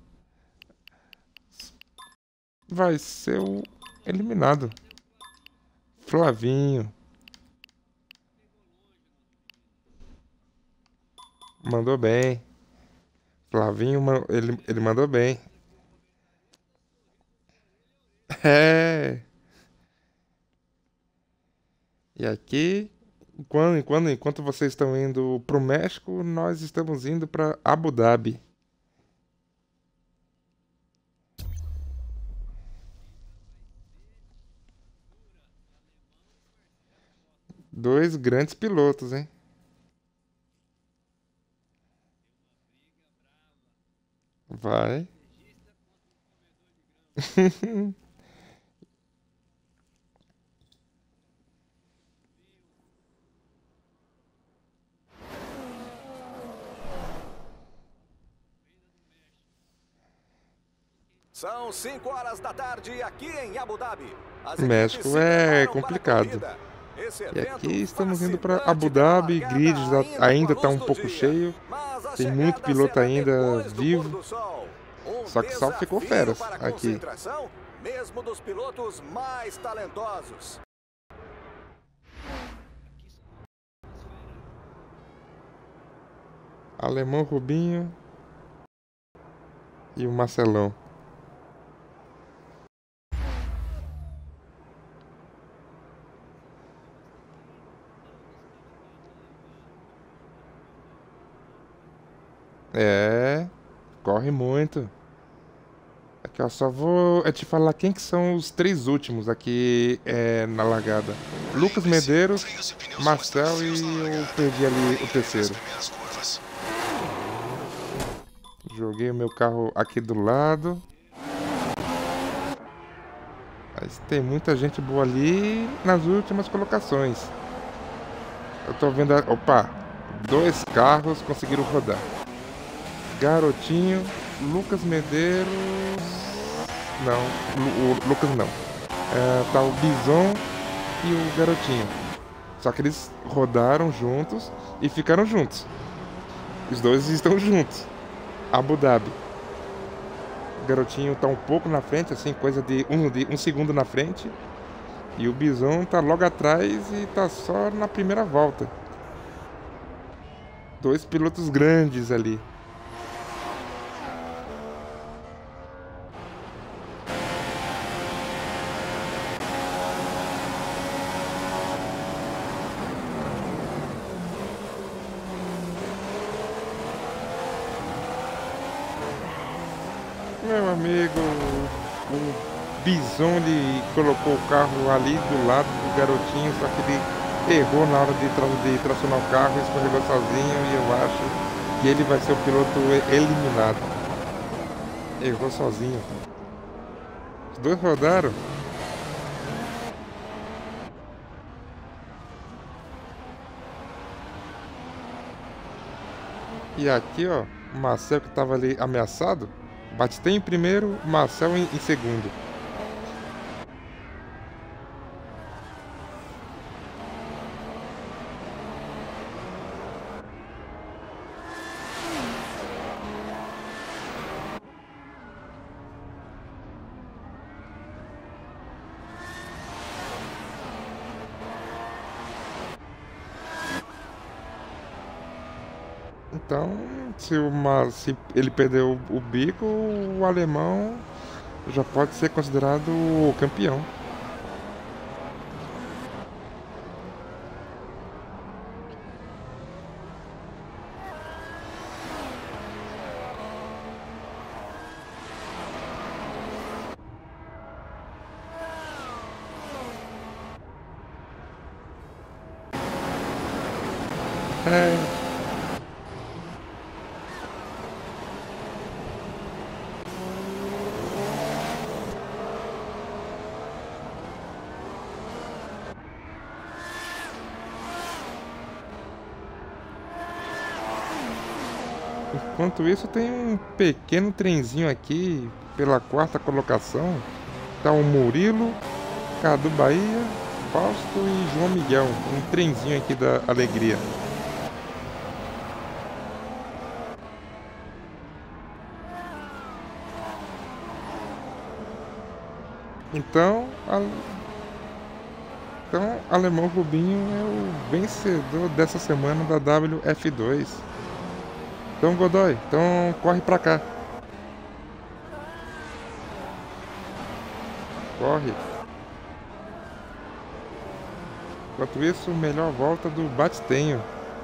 vai ser o eliminado. Flavinho. Mandou bem. Flavinho, ele mandou bem. É. E aqui, Enquanto vocês estão indo pro México, nós estamos indo para Abu Dhabi. Dois grandes pilotos, hein? Vai. São 5 horas da tarde aqui em Abu Dhabi. As México equipes se é preparam para a complicado. corrida. Esse E evento aqui estamos indo para fascinante Abu tem uma Dhabi, largada grid ainda com está a um luz do pouco dia, cheio, mas a tem muito chegada piloto será ainda depois do pôr vivo, do sol. Um só que só ficou desafio feras para a aqui. concentração, mesmo dos pilotos mais talentosos. Alemão Rubinho e o Marcelão. É, corre muito. Aqui, ó, só vou te falar quem que são os três últimos aqui na largada. Lucas Medeiros, Freios e pneus vão estar Marcel frios e na eu largada. perdi ali o As terceiro. primeiras curvas. Joguei o meu carro aqui do lado. Mas tem muita gente boa ali nas últimas colocações. Eu tô vendo. Opa! Dois carros conseguiram rodar. Garotinho, Lucas Medeiros. Não, o Lucas não. Tá o Bison e o Garotinho. Só que eles rodaram juntos e ficaram juntos. Os dois estão juntos. Abu Dhabi. O Garotinho tá um pouco na frente, assim, coisa de um segundo na frente. E o Bison tá logo atrás e tá só na primeira volta. Dois pilotos grandes ali. Meu amigo, o Bison ele colocou o carro ali do lado do Garotinho, só que ele errou na hora de tracionar o carro, escorregou sozinho e eu acho que ele vai ser o piloto eliminado. Errou sozinho. Os dois rodaram. E aqui, ó, o Marcel que tava ali ameaçado, Batistei em primeiro, Marcel em segundo. Então, se ele perder o bico, o alemão já pode ser considerado o campeão. É, enquanto isso, tem um pequeno trenzinho aqui pela quarta colocação. Tá o Murilo, Cadu Bahia, Fausto e João Miguel. Um trenzinho aqui da alegria. Então, Alemão Rubinho é o vencedor dessa semana da WF2. Então, Godoy, então corre pra cá. Corre. Enquanto isso, melhor volta do Batistenho.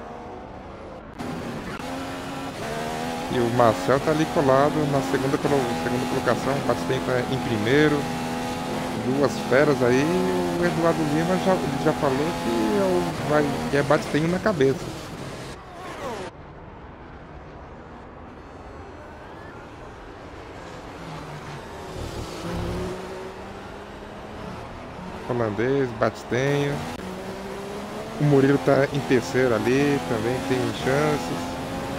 E o Marcel tá ali colado na segunda colocação. O Batistenho tá em primeiro. Duas feras aí. O Eduardo Lima já falou que é Batistenho na cabeça. Holandês, Batistenho. O Murilo tá em terceiro ali, também tem chances.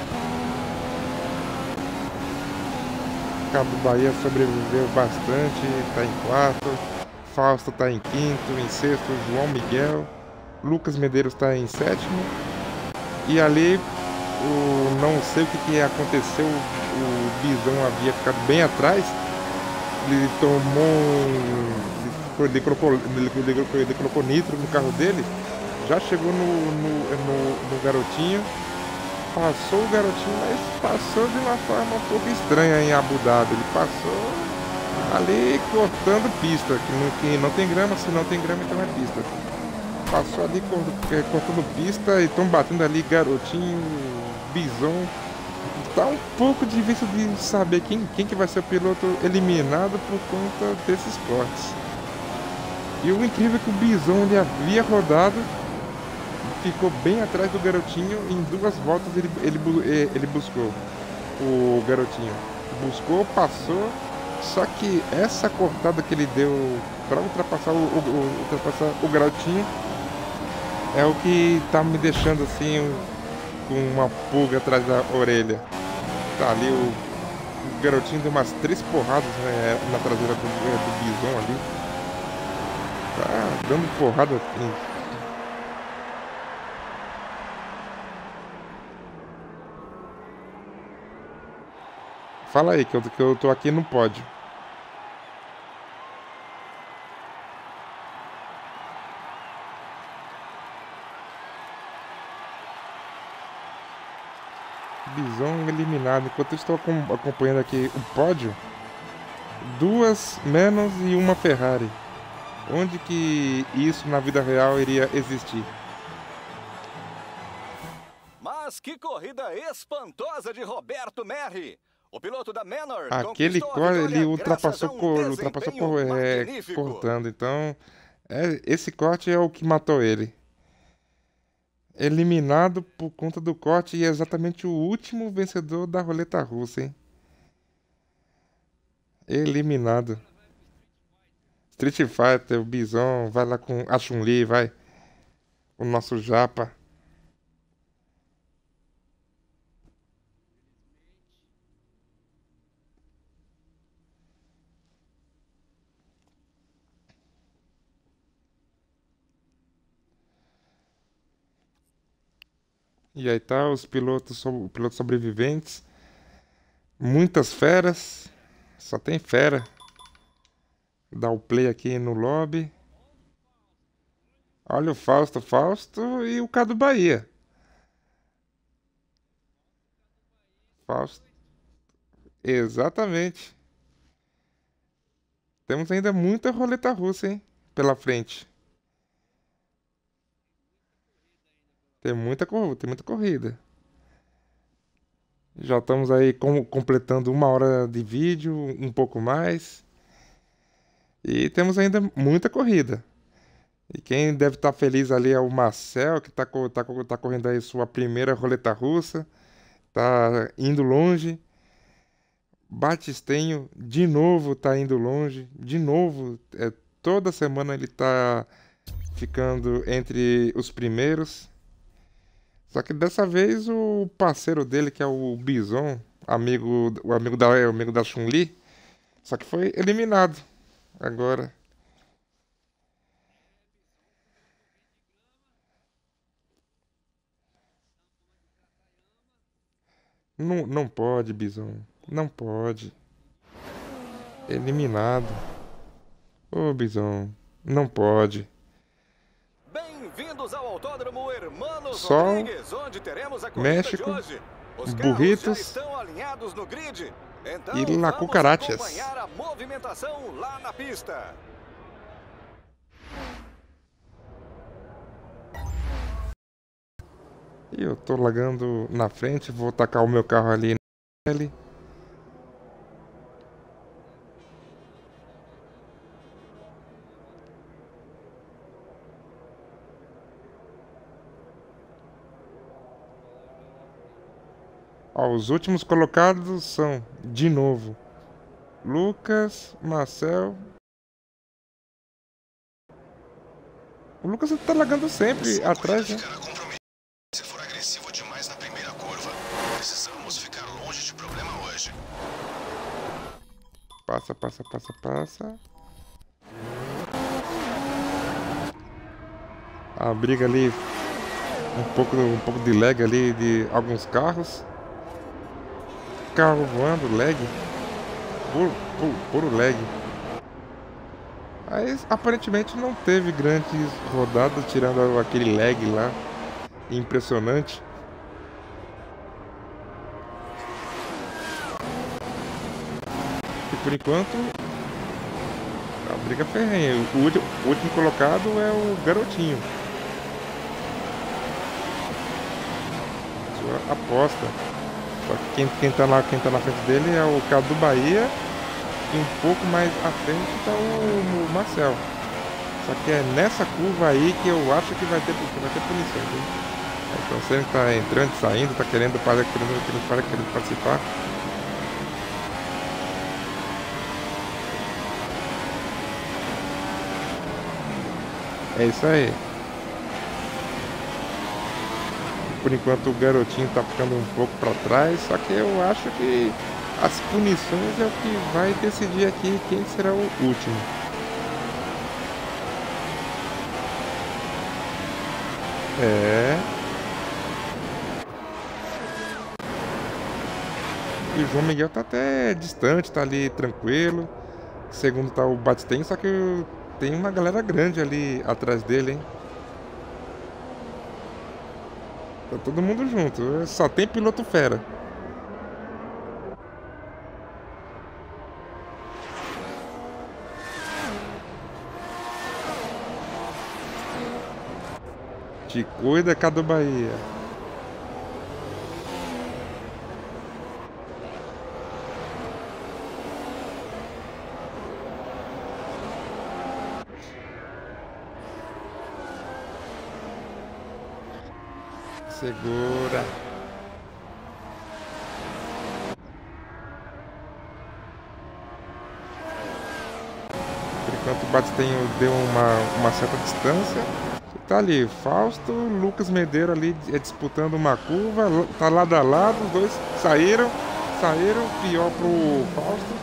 Cabo Bahia sobreviveu bastante, tá em quarto. Fausto tá em quinto, em sexto João Miguel. Lucas Medeiros tá em sétimo. E ali, não sei o que aconteceu, o Bison havia ficado bem atrás. Ele colocou nitro no carro dele. Já chegou no garotinho. Passou o garotinho, mas passou de uma forma um pouco estranha em Abu Dhabi. Ele passou ali cortando pista, que não tem grama, se não tem grama então é pista. Passou ali cortando pista e estão batendo ali garotinho, Bison. Tá um pouco difícil de saber quem que vai ser o piloto eliminado por conta desses cortes. E o incrível é que o Bison ele havia rodado, ficou bem atrás do garotinho. Em duas voltas ele buscou o garotinho. Buscou, passou. Só que essa cortada que ele deu para ultrapassar o garotinho é o que tá me deixando assim com uma pulga atrás da orelha. Tá ali o garotinho deu umas 3 porradas, né, na traseira do Bison ali. Tá dando porrada assim. Fala aí, que eu tô aqui no pódio. Bison eliminado. Enquanto eu estou acompanhando aqui o pódio, 2 menos e uma Ferrari. Onde que isso na vida real iria existir? Mas que corrida espantosa de Roberto Merri! O piloto da Manor Aquele corte ele ultrapassou cortando. Então, esse corte é o que matou ele. Eliminado por conta do corte e é exatamente o último vencedor da roleta russa, hein? Eliminado. Street Fighter, o Bison, vai lá com a Chun-Li, vai. O nosso japa. E aí tá os pilotos sobreviventes. Muitas feras. Só tem fera. Dá o play aqui no lobby. Olha o Fausto e o Cado Bahia. Fausto. Exatamente. Temos ainda muita roleta russa, hein? Pela frente. Tem muita corrida. Já estamos aí completando 1 hora de vídeo, um pouco mais. E temos ainda muita corrida. E quem deve estar feliz ali é o Marcel, que tá correndo aí sua primeira roleta russa. Tá indo longe. Batistenho, de novo, tá indo longe. De novo, toda semana ele tá ficando entre os primeiros. Só que dessa vez o parceiro dele, que é o Bison, o amigo da Chun-Li, só que foi eliminado agora. Não pode, Bison. Não pode. Eliminado. Ô, Bison. Não pode. Bem-vindos ao Autódromo Hermanos Sol, Rodrigues, onde teremos a corrida México, de hoje. Os Burritos carros já estão alinhados no grid. Então e La vamos Cucarachas. acompanhar a movimentação lá na pista. E eu tô largando na frente, vou tacar o meu carro ali nele. Ó, os últimos colocados são, de novo, Lucas, Marcel. O Lucas tá largando sempre atrás, né? Se for agressivo demais na primeira curva, precisamos ficar longe de problema hoje. Passa, passa, passa, passa. A briga ali, um pouco de lag ali de alguns carros. Carro voando, lag. Puro lag. Mas aparentemente não teve grandes rodadas, tirando aquele lag lá. Impressionante. E por enquanto, a briga ferrenha. O último colocado é o Garotinho. Sua aposta. Só que quem tá na frente dele é o Cadu Bahia. E um pouco mais à frente tá o Marcel. Só que é nessa curva aí que eu acho que vai ter punição, viu? Então você que tá entrando, saindo, tá querendo participar. É isso aí. Por enquanto o Garotinho tá ficando um pouco para trás, só que eu acho que as punições é o que vai decidir aqui quem será o último. É. E o João Miguel tá até distante, tá ali tranquilo. Segundo tá o Batistenho, só que tem uma galera grande ali atrás dele, hein? Tá todo mundo junto, só tem piloto fera. Te cuida, Cadu Bahia. Segura. Por enquanto o Batistenho deu uma certa distância. Tá ali, Fausto, Lucas Medeiro ali disputando uma curva, tá lado a lado, os dois saíram, pior pro Fausto.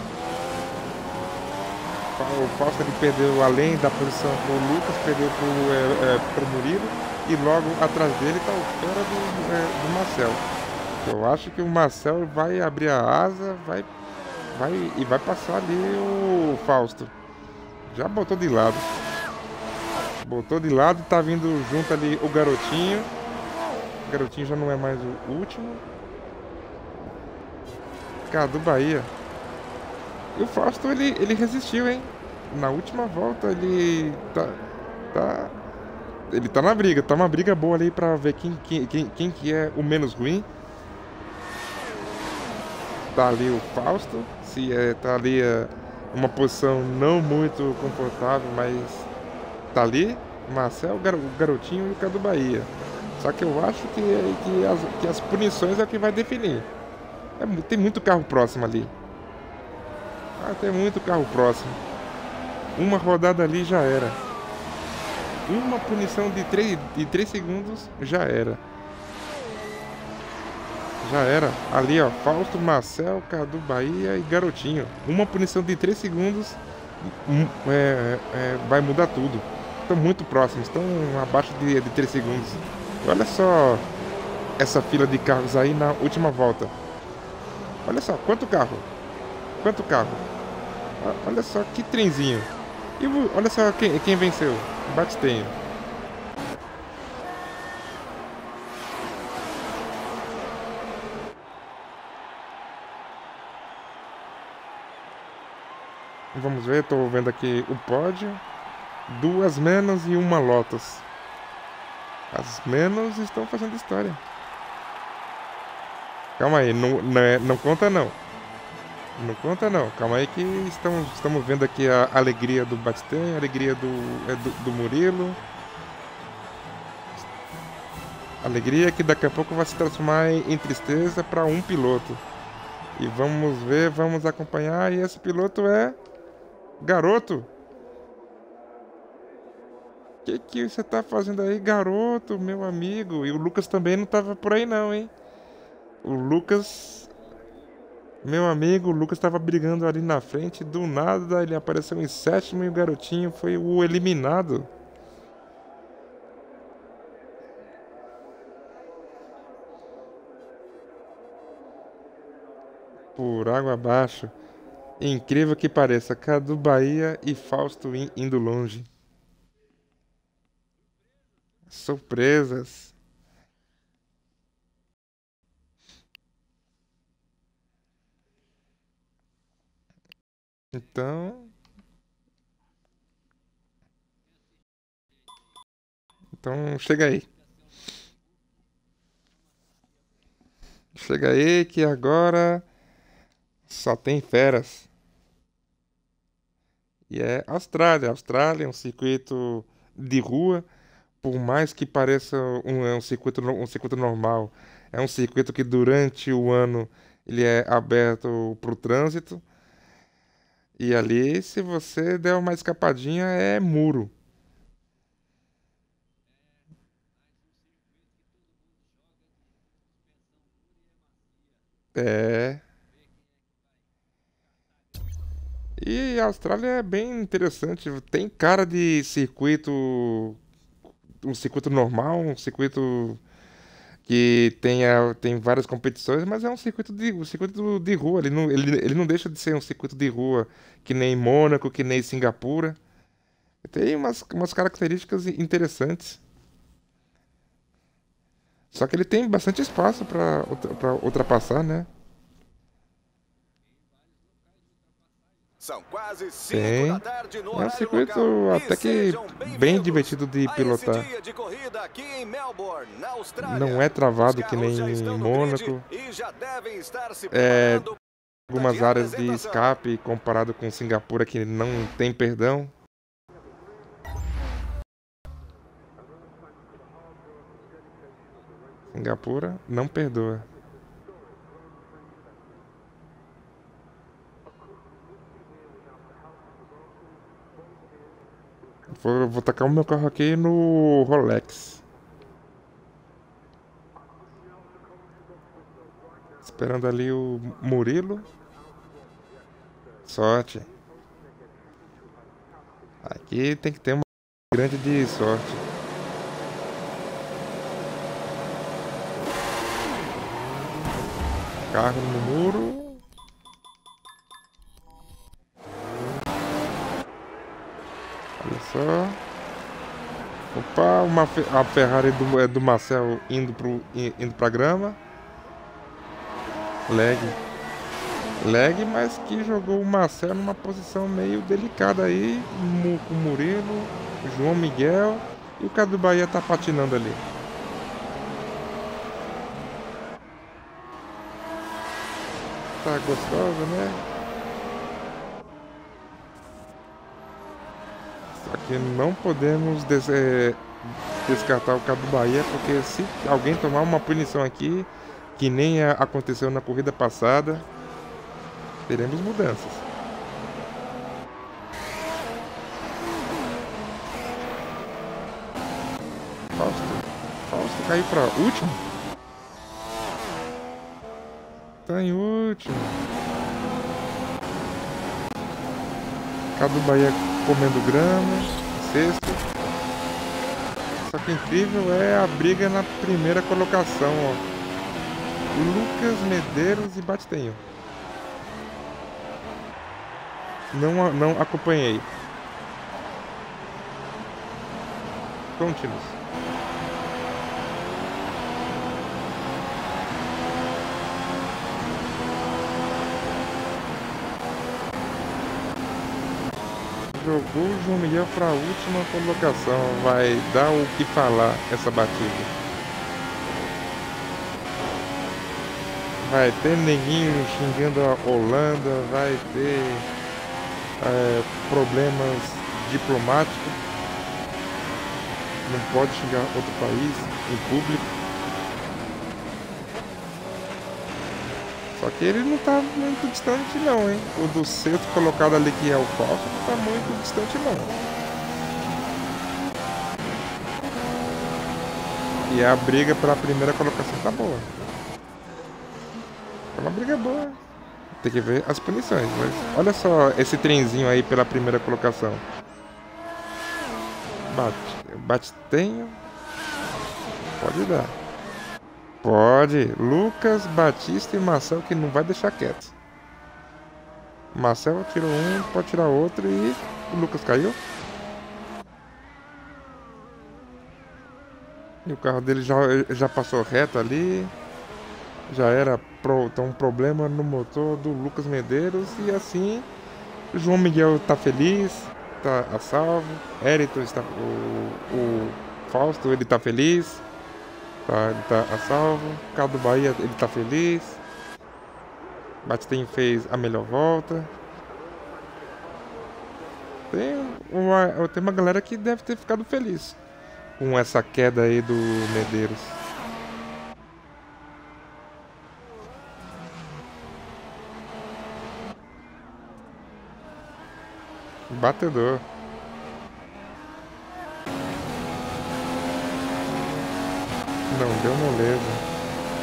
O Fausto ele perdeu além da posição pro Lucas, perdeu pro Murilo, e logo atrás dele tá o fera do Marcel. Eu acho que o Marcel vai abrir a asa, vai passar ali o Fausto. Já botou de lado. Botou de lado, tá vindo junto ali o Garotinho. O Garotinho já não é mais o último. Cadu Bahia. E o Fausto, ele resistiu, hein? Na última volta, ele ele tá na briga. Tá uma briga boa ali pra ver quem que é o menos ruim. Tá ali o Fausto. Tá ali uma posição não muito confortável, mas... Tá ali, Marcel, o Garotinho e o Cadu Bahia. Só que eu acho que as punições é o que vai definir. Tem muito carro próximo ali. Tem muito carro próximo. Uma rodada ali já era. Uma punição de 3 segundos já era. Já era. Ali, ó, Fausto, Marcel, Cadu Bahia e Garotinho. Uma punição de 3 segundos vai mudar tudo. Estão muito próximos, estão abaixo de 3 segundos. Olha só essa fila de carros aí na última volta. Olha só, quanto carro. Olha só que trenzinho. E olha só quem venceu. Batistenho. Vamos ver, estou vendo aqui o pódio. 2 menos e 1 Lotus. As menos estão fazendo história. Calma aí, não conta não. Não conta não, calma aí que estamos vendo aqui a alegria do Batistanho, a alegria do Murilo. Alegria que daqui a pouco vai se transformar em tristeza para um piloto. E vamos ver, vamos acompanhar, e esse piloto é Garoto. Que você tá fazendo aí, Garoto, meu amigo? E o Lucas também não tava por aí não, hein? O Lucas... Meu amigo, o Lucas estava brigando ali na frente, do nada ele apareceu em sétimo e o Garotinho foi o eliminado. Por água abaixo. Incrível que pareça, Cadu Bahia e Fausto indo longe. Surpresas. Então... Então chega aí. Chega aí que agora só tem feras. E é Austrália. Austrália é um circuito de rua, por mais que pareça um circuito normal. É um circuito que durante o ano ele é aberto para o trânsito. E ali, se você der uma escapadinha, é muro. É. E a Austrália é bem interessante. Tem cara de circuito, um circuito normal, um circuito que tem várias competições, mas é um circuito de rua. Ele não deixa de ser um circuito de rua que nem Mônaco, que nem Singapura. Tem umas características interessantes. Só que ele tem bastante espaço para ultrapassar, né? São quase 5 Tem. da tarde no É um horário circuito local. até E que sejam bem bem-vindos divertido de a esse pilotar. dia de corrida aqui em Melbourne, na Não é Austrália. Os travado que carros nem já estão em no grid Mônaco. e já devem estar se É, preparando algumas de áreas de apresentação. escape comparado com Singapura que não tem perdão. Singapura não perdoa. Vou tacar o meu carro aqui no Rolex. Esperando ali o Murilo. Sorte. Aqui tem que ter uma grande de sorte. Carro no muro. Olha só. Opa, a Ferrari do Marcel indo pra grama. Lag, mas que jogou o Marcel numa posição meio delicada aí. Com o Murilo, João Miguel e o Cadu Bahia tá patinando ali. Tá gostosa, né? Só que não podemos descartar o Cadu Bahia, porque se alguém tomar uma punição aqui, que nem aconteceu na corrida passada, teremos mudanças. Fausto caiu para último? Tá em último. Cadu Bahia comendo grama, sexto. Só que incrível é a briga na primeira colocação, ó. Lucas Medeiros e Batistenho. Não acompanhei. Contínuos. Jogou o João Miguel para a última colocação. Vai dar o que falar essa batida. Vai ter neguinho xingando a Holanda, vai ter problemas diplomáticos. Não pode xingar outro país em público. Só que ele não tá muito distante não, hein? O do sexto colocado ali, que é o Fausto, não tá muito distante não. E a briga pela primeira colocação tá boa. É uma briga boa. Tem que ver as punições, mas olha só esse trenzinho aí pela primeira colocação. Batenho. Pode dar. Pode. Lucas, Batista e Marcel, que não vai deixar quieto. Marcel tirou um, pode tirar outro e o Lucas caiu. E o carro dele já passou reto ali. Já era um problema no motor do Lucas Medeiros. E assim, o João Miguel tá feliz, tá a salvo. Érito está. O Fausto, ele tá feliz. Ele tá a salvo. Carro do Bahia, ele tá feliz. Basten fez a melhor volta. Tem uma galera que deve ter ficado feliz com essa queda aí do Medeiros. Batedor. Não deu moleza.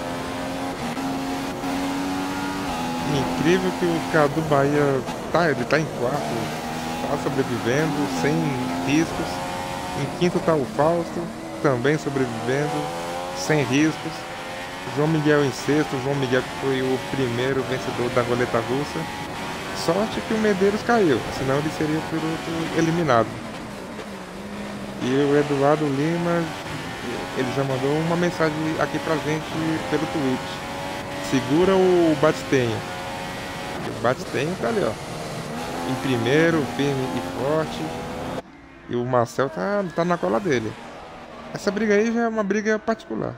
Incrível que o cara do Bahia ele tá em quarto, tá sobrevivendo, sem riscos. Em quinto tá o Fausto, também sobrevivendo, sem riscos. João Miguel em sexto, João Miguel que foi o primeiro vencedor da roleta russa. Sorte que o Medeiros caiu, senão ele seria o piloto eliminado. E o Eduardo Lima, ele já mandou uma mensagem aqui pra gente pelo Twitch. Segura o Batistenho. O Batistenho tá ali, ó. Em primeiro, firme e forte. E o Marcel tá na cola dele. Essa briga aí já é uma briga particular.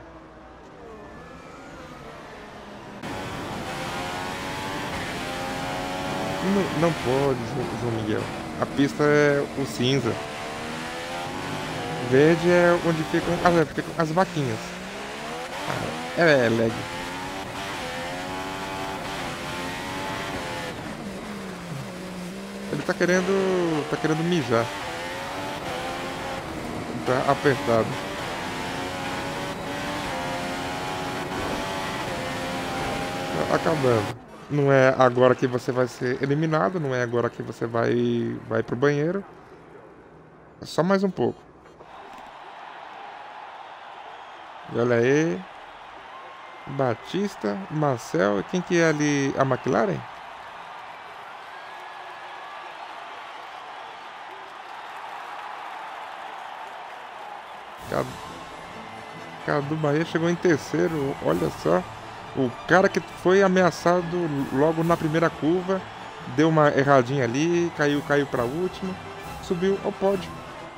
Não pode, João Miguel. A pista é o cinza. Verde é onde ficam as vaquinhas. É leg. Ele tá querendo mijar. Tá apertado. Tá acabando. Não é agora que você vai ser eliminado, não é agora que você vai pro banheiro. É só mais um pouco. E olha aí. Batista, Marcel, e quem que é ali? A McLaren? Cara do Bahia chegou em terceiro, olha só. O cara que foi ameaçado logo na primeira curva, deu uma erradinha ali, caiu para último, subiu ao pódio.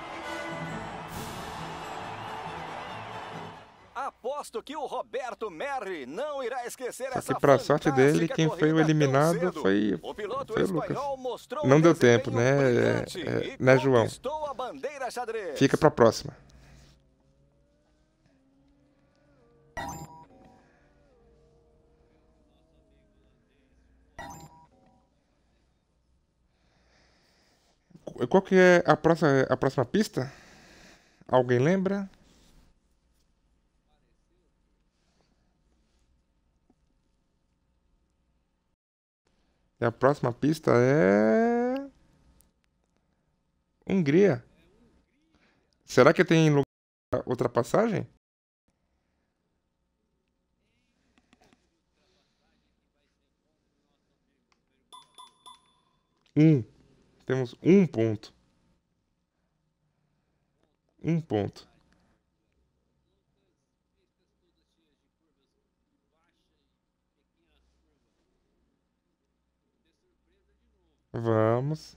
Aposto que o Roberto Merri não irá esquecer essa Só que pra sorte dele, quem foi o eliminado foi o Lucas. Não deu tempo, né, João? Fica pra próxima. Qual que é a próxima pista? Alguém lembra? E a próxima pista é Hungria. Será que tem lugar pra ultrapassagem? Temos um ponto. Um ponto. Vamos.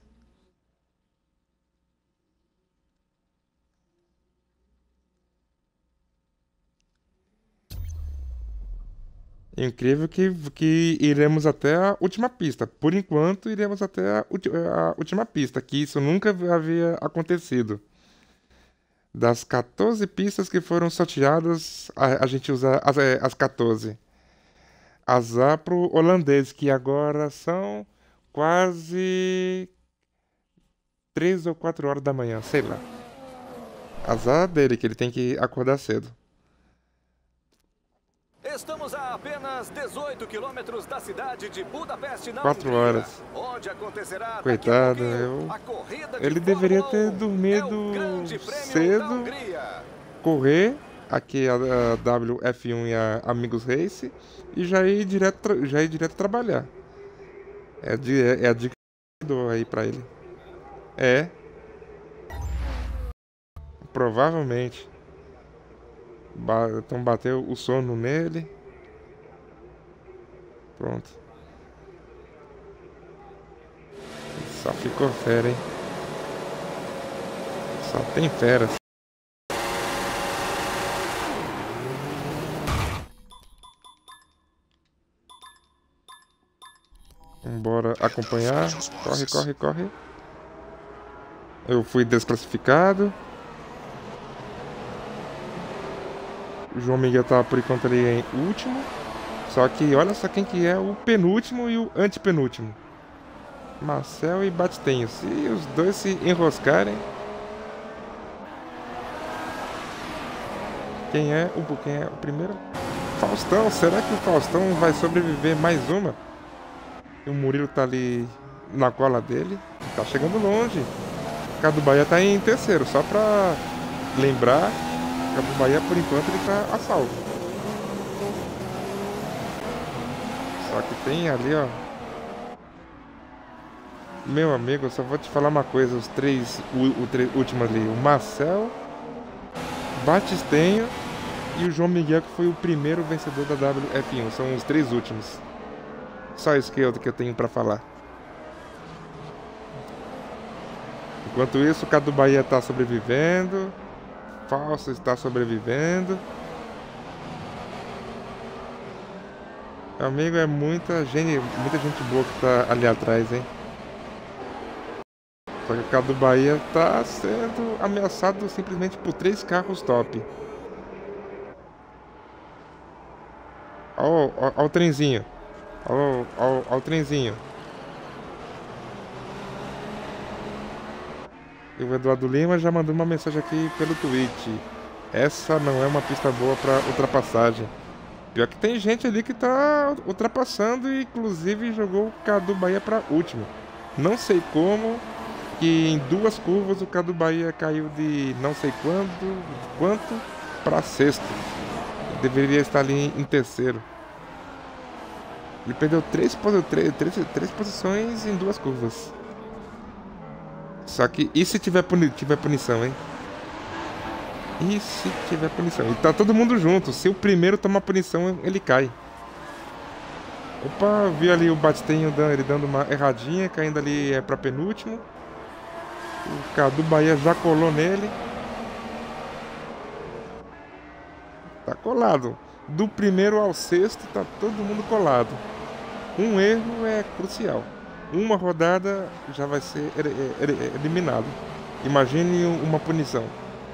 Incrível que iremos até a última pista. Por enquanto, iremos até a última pista, que isso nunca havia acontecido. Das 14 pistas que foram sorteadas, a gente usa as 14. Azar pro holandês, que agora são quase 3 ou 4 horas da manhã, sei lá. Azar dele, que ele tem que acordar cedo. Estamos a apenas 18 quilômetros da cidade de Budapeste, na 4 Hungria, horas. onde acontecerá Coitado, a corrida de ele deveria ter Fórmula 1. dormido É o Grande Prêmio da cedo, Hungria. correr aqui a WF1 e a Amigos Race e já ir direto trabalhar. É a dica que eu dou aí pra ele. Provavelmente. Então bateu o sono nele. Pronto. Só ficou fera, hein? Só tem fera. Bora acompanhar. Corre. Eu fui desclassificado. O João Miguel tá por enquanto ali em último. Só que olha só quem que é o penúltimo e o antepenúltimo. Marcel e Bastenho. Se os dois se enroscarem. Quem é o primeiro? Faustão. Será que o Faustão vai sobreviver mais uma? E o Murilo tá ali na cola dele. Tá chegando longe. O Cadu Bahia tá em terceiro. Só pra lembrar. O Cadu Bahia, por enquanto, ele tá a salvo. Só que tem ali, ó. Meu amigo, eu só vou te falar uma coisa. Os três últimos ali. O Marcel, Bastenho e o João Miguel, que foi o primeiro vencedor da WF1. São os três últimos. Só isso que eu tenho pra falar. Enquanto isso, o Cadu Bahia tá sobrevivendo. Falso está sobrevivendo. Meu amigo, é muita gente boa que tá ali atrás, hein? Só que o Cadu Bahia tá sendo ameaçado simplesmente por 3 carros top. Ó o trenzinho. Ó o trenzinho. E o Eduardo Lima já mandou uma mensagem aqui pelo tweet. Essa não é uma pista boa para ultrapassagem. Pior que tem gente ali que tá ultrapassando e inclusive jogou o Cadu Bahia para último. Não sei como que em 2 curvas o Cadu Bahia caiu de não sei quanto para sexto. Deveria estar ali em terceiro. Ele perdeu 3 posições em 2 curvas. Só que, e se tiver punição, hein? E se tiver punição? E tá todo mundo junto. Se o primeiro tomar punição, ele cai. Opa, vi ali o Bastenho ele dando uma erradinha, caindo ali pra penúltimo. O Cadu Bahia já colou nele. Tá colado. Do primeiro ao sexto, tá todo mundo colado. Um erro é crucial. Uma rodada já vai ser eliminado. Imagine uma punição.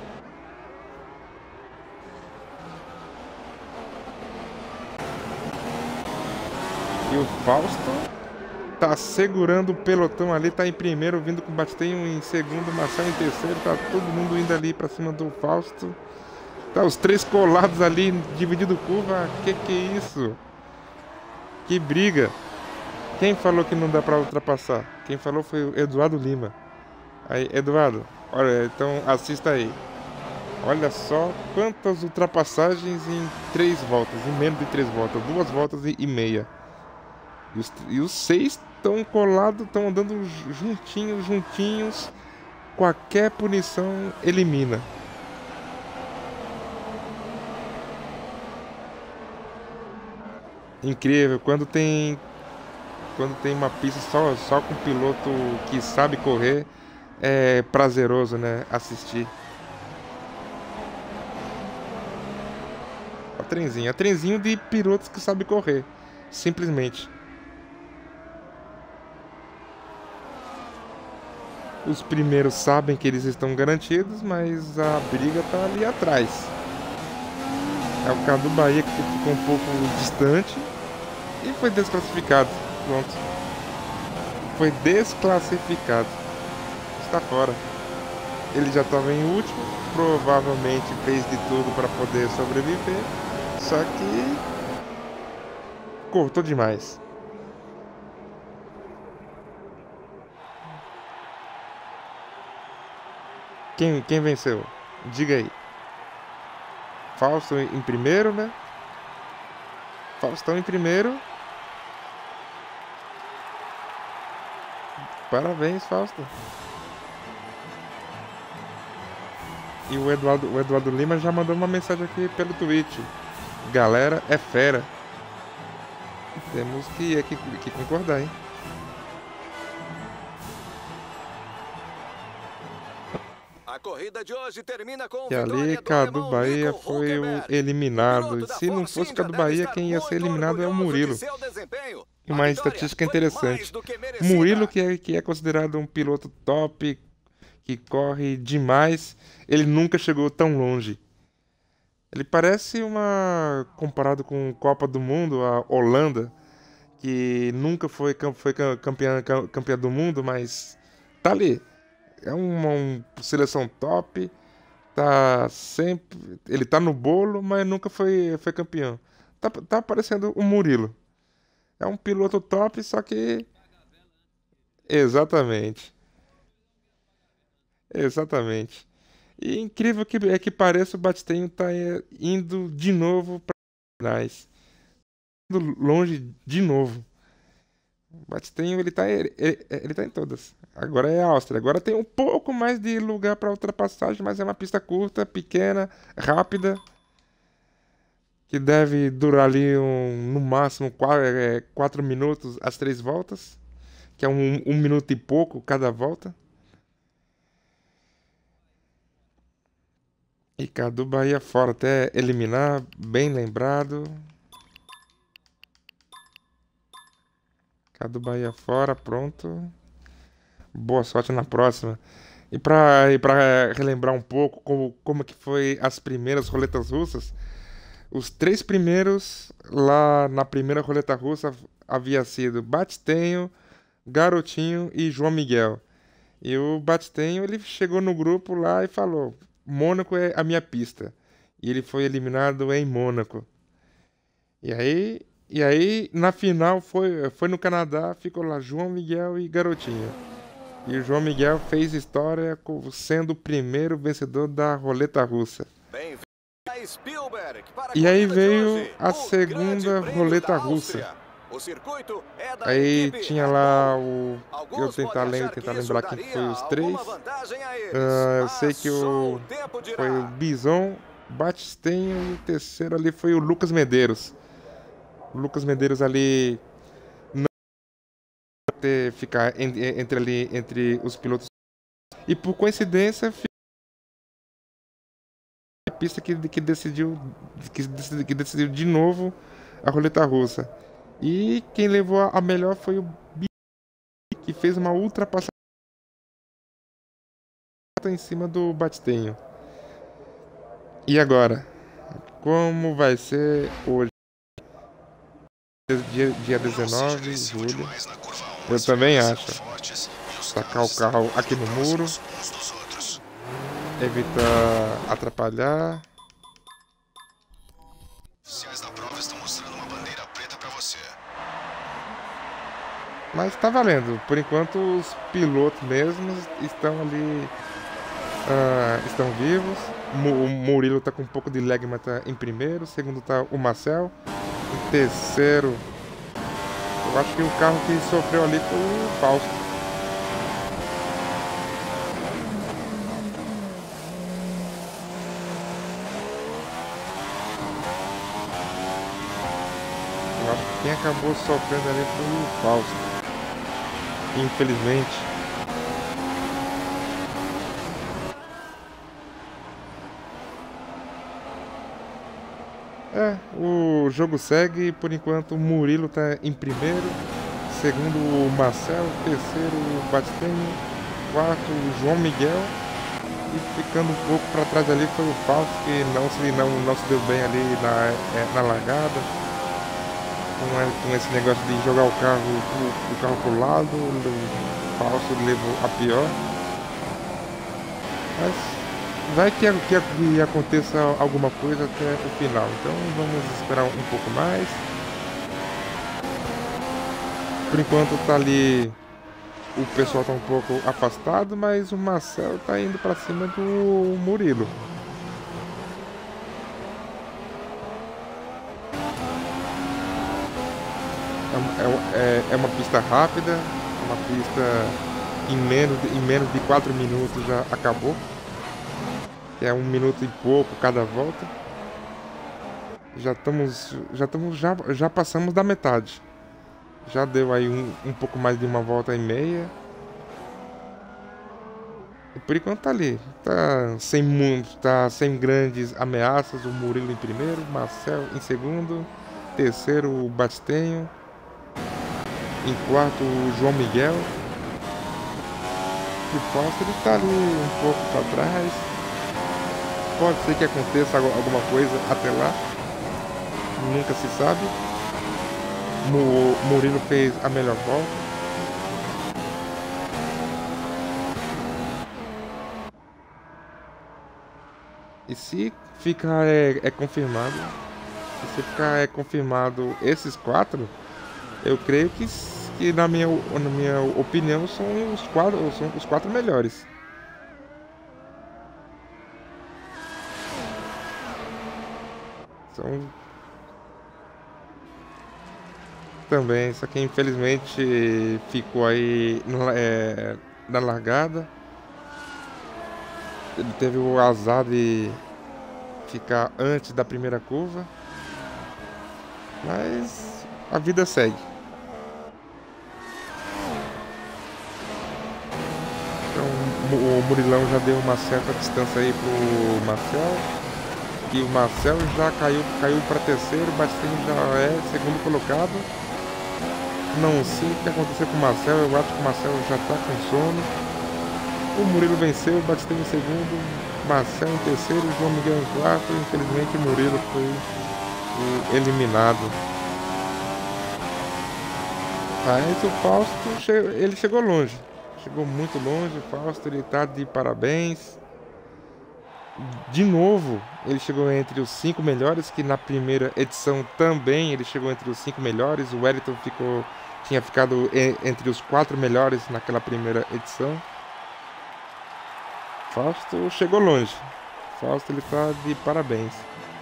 E o Fausto tá segurando o pelotão ali, tá em primeiro, vindo com o Bastenho em segundo, Marcel em terceiro, tá todo mundo indo ali pra cima do Fausto. Tá os 3 colados ali, dividindo curva. Que é isso? Que briga. Quem falou que não dá pra ultrapassar? Quem falou foi o Eduardo Lima. Aí, Eduardo, olha, então assista aí. Olha só quantas ultrapassagens em 3 voltas, em menos de 3 voltas, 2 voltas e meia. E os 6 estão colados, estão andando juntinhos. Qualquer punição elimina. Incrível, quando tem uma pista só com um piloto que sabe correr, é prazeroso, né, assistir. trenzinho. É trenzinho de pilotos que sabem correr. Simplesmente. Os primeiros sabem que eles estão garantidos, mas a briga tá ali atrás. É o caso do Bahia, que ficou um pouco distante e foi desclassificado. Pronto. Foi desclassificado. Está fora. Ele já estava em último, provavelmente fez de tudo para poder sobreviver, só que cortou demais. Quem venceu? Diga aí. Fausto em primeiro, né? Faustão em primeiro. Parabéns, Fausto. E o Eduardo Lima já mandou uma mensagem aqui pelo Twitch. Galera, é fera. Temos que concordar, hein? A corrida de hoje termina com E ali, Cadu Bahia foi o eliminado. Se não fosse Cadu Bahia, quem ia ser eliminado é o Murilo. E uma estatística interessante. Murilo, que é considerado um piloto top, que corre demais, ele nunca chegou tão longe. Ele parece comparado com Copa do Mundo, a Holanda, que nunca foi campeã do mundo, mas tá ali. É uma seleção top, tá sempre, ele tá no bolo, mas nunca foi campeão. Tá parecendo o Murilo. É um piloto top, só que exatamente. Exatamente. E incrível que pareça, o Batistenho tá indo de novo para trás. Indo longe de novo. O Batistenho, ele tá em todas. Agora é a Áustria. Agora tem um pouco mais de lugar para ultrapassagem, mas é uma pista curta, pequena, rápida, que deve durar ali no máximo 4 minutos as 3 voltas, que é um minuto e pouco cada volta. E Cadu Bahia fora até eliminar, bem lembrado. Cadu Bahia fora, pronto. Boa sorte na próxima. E para relembrar um pouco como que foi as primeiras roletas russas, os 3 primeiros lá na primeira roleta russa havia sido Batistenho, Garotinho e João Miguel. E o Batistenho, ele chegou no grupo lá e falou: Mônaco é a minha pista. E ele foi eliminado em Mônaco. E aí na final foi no Canadá, ficou lá João Miguel e Garotinho. E o João Miguel fez história sendo o primeiro vencedor da roleta russa. E aí veio a segunda roleta russa. Aí tinha lá eu tentar lembrar quem foi os 3. Eu sei que foi o Bison, Batistenho e o terceiro ali foi o Lucas Medeiros. O Lucas Medeiros ali não ficar entre os pilotos. E por coincidência a pista que decidiu de novo a roleta russa. E quem levou a melhor foi o B, que fez uma ultrapassagem em cima do Batistenho. E agora? Como vai ser hoje? Dia 19 de julho. Eu também acho. Tacar o carro aqui no muro. Evitar atrapalhar. Mas tá valendo. Por enquanto os pilotos mesmos estão ali. Estão vivos. O Murilo tá com um pouco de lag, mas tá em primeiro. Segundo tá o Marcel. Em terceiro, eu acho que o carro que sofreu ali foi o Fausto. Eu acho que quem acabou sofrendo ali foi o Fausto. Infelizmente. O jogo segue. Por enquanto o Murilo tá em primeiro. Segundo o Marcel. Terceiro o Bastiani. Quarto o João Miguel. E ficando um pouco para trás ali foi o Fausto, que não se deu bem ali na largada. Com esse negócio de jogar o carro pro lado. O Fausto levou a pior. Mas vai que aconteça alguma coisa até o final. Então vamos esperar um pouco mais. Por enquanto tá ali. O pessoal tá um pouco afastado, mas o Marcel tá indo pra cima do Murilo. É uma pista rápida, uma pista em menos de 4 minutos já acabou. É 1 minuto e pouco cada volta. Já passamos da metade. Já deu aí um pouco mais de 1 volta e meia. E por enquanto tá ali. Tá sem grandes ameaças. O Murilo em primeiro, Marcel em segundo. Terceiro o Bastenho. Em quarto o João Miguel. E o Fausto ele tá ali um pouco para trás. Pode ser que aconteça alguma coisa até lá. Nunca se sabe. Murilo fez a melhor volta. E se ficar confirmado, esses 4, eu creio que na minha opinião são os 4 melhores. São também, só que infelizmente ficou aí na largada. Ele teve o azar de ficar antes da primeira curva, mas a vida segue. Então o Murilão já deu uma certa distância aí pro Marcel, e o Marcel já caiu para terceiro, o Bastiani já é segundo colocado. Não sei o que aconteceu com o Marcel, eu acho que o Marcel já tá com sono. O Murilo venceu, o Bastiani em segundo, Marcel em terceiro, João Miguel em quarto. Infelizmente o Murilo foi eliminado. Mas o Fausto ele chegou longe, chegou muito longe. O Fausto ele tá de parabéns. De novo, ele chegou entre os 5 melhores, que na primeira edição também ele chegou entre os 5 melhores. O Wellington tinha ficado entre os 4 melhores naquela primeira edição. Fausto chegou longe. Fausto ele tá de parabéns.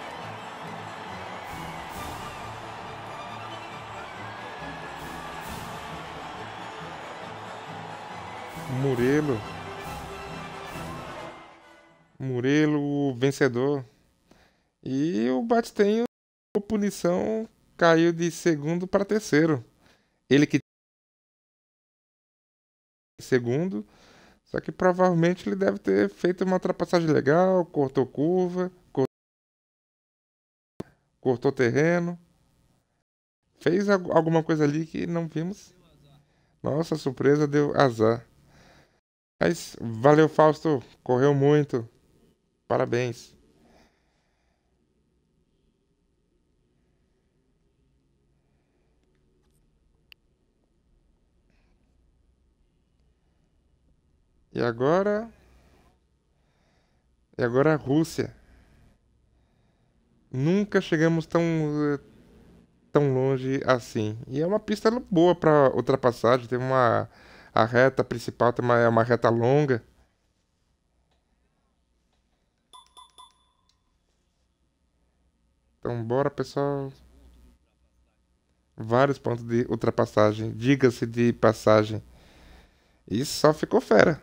Murilo, vencedor. E o Bastenho, por punição, caiu de segundo para terceiro. Ele que segundo, só que provavelmente ele deve ter feito uma ultrapassagem legal, cortou curva, cortou terreno. Fez alguma coisa ali que não vimos. Nossa, surpresa, deu azar. Mas valeu, Fausto. Correu muito. Parabéns. E agora? E agora a Rússia. Nunca chegamos tão longe assim. E é uma pista boa para ultrapassagem. Tem a reta principal é uma reta longa. Então bora, pessoal. Vários pontos de ultrapassagem. Diga-se de passagem. E só ficou fera.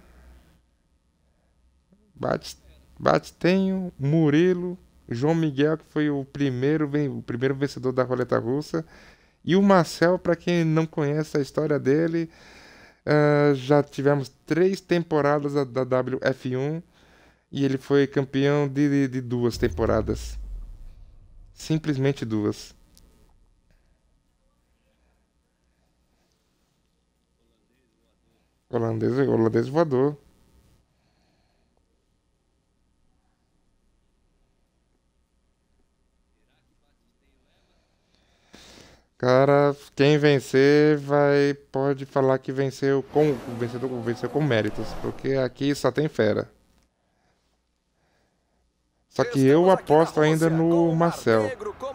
Bastenho, Murilo, João Miguel, que foi o primeiro vencedor da roleta russa. E o Marcel, para quem não conhece a história dele, já tivemos 3 temporadas da WF1 e ele foi campeão de 2 temporadas. Simplesmente duas. Holandês voador. Cara, quem vencer pode falar que venceu com o vencedor venceu com méritos, porque aqui só tem fera. Só que eu aposto ainda no Marcel.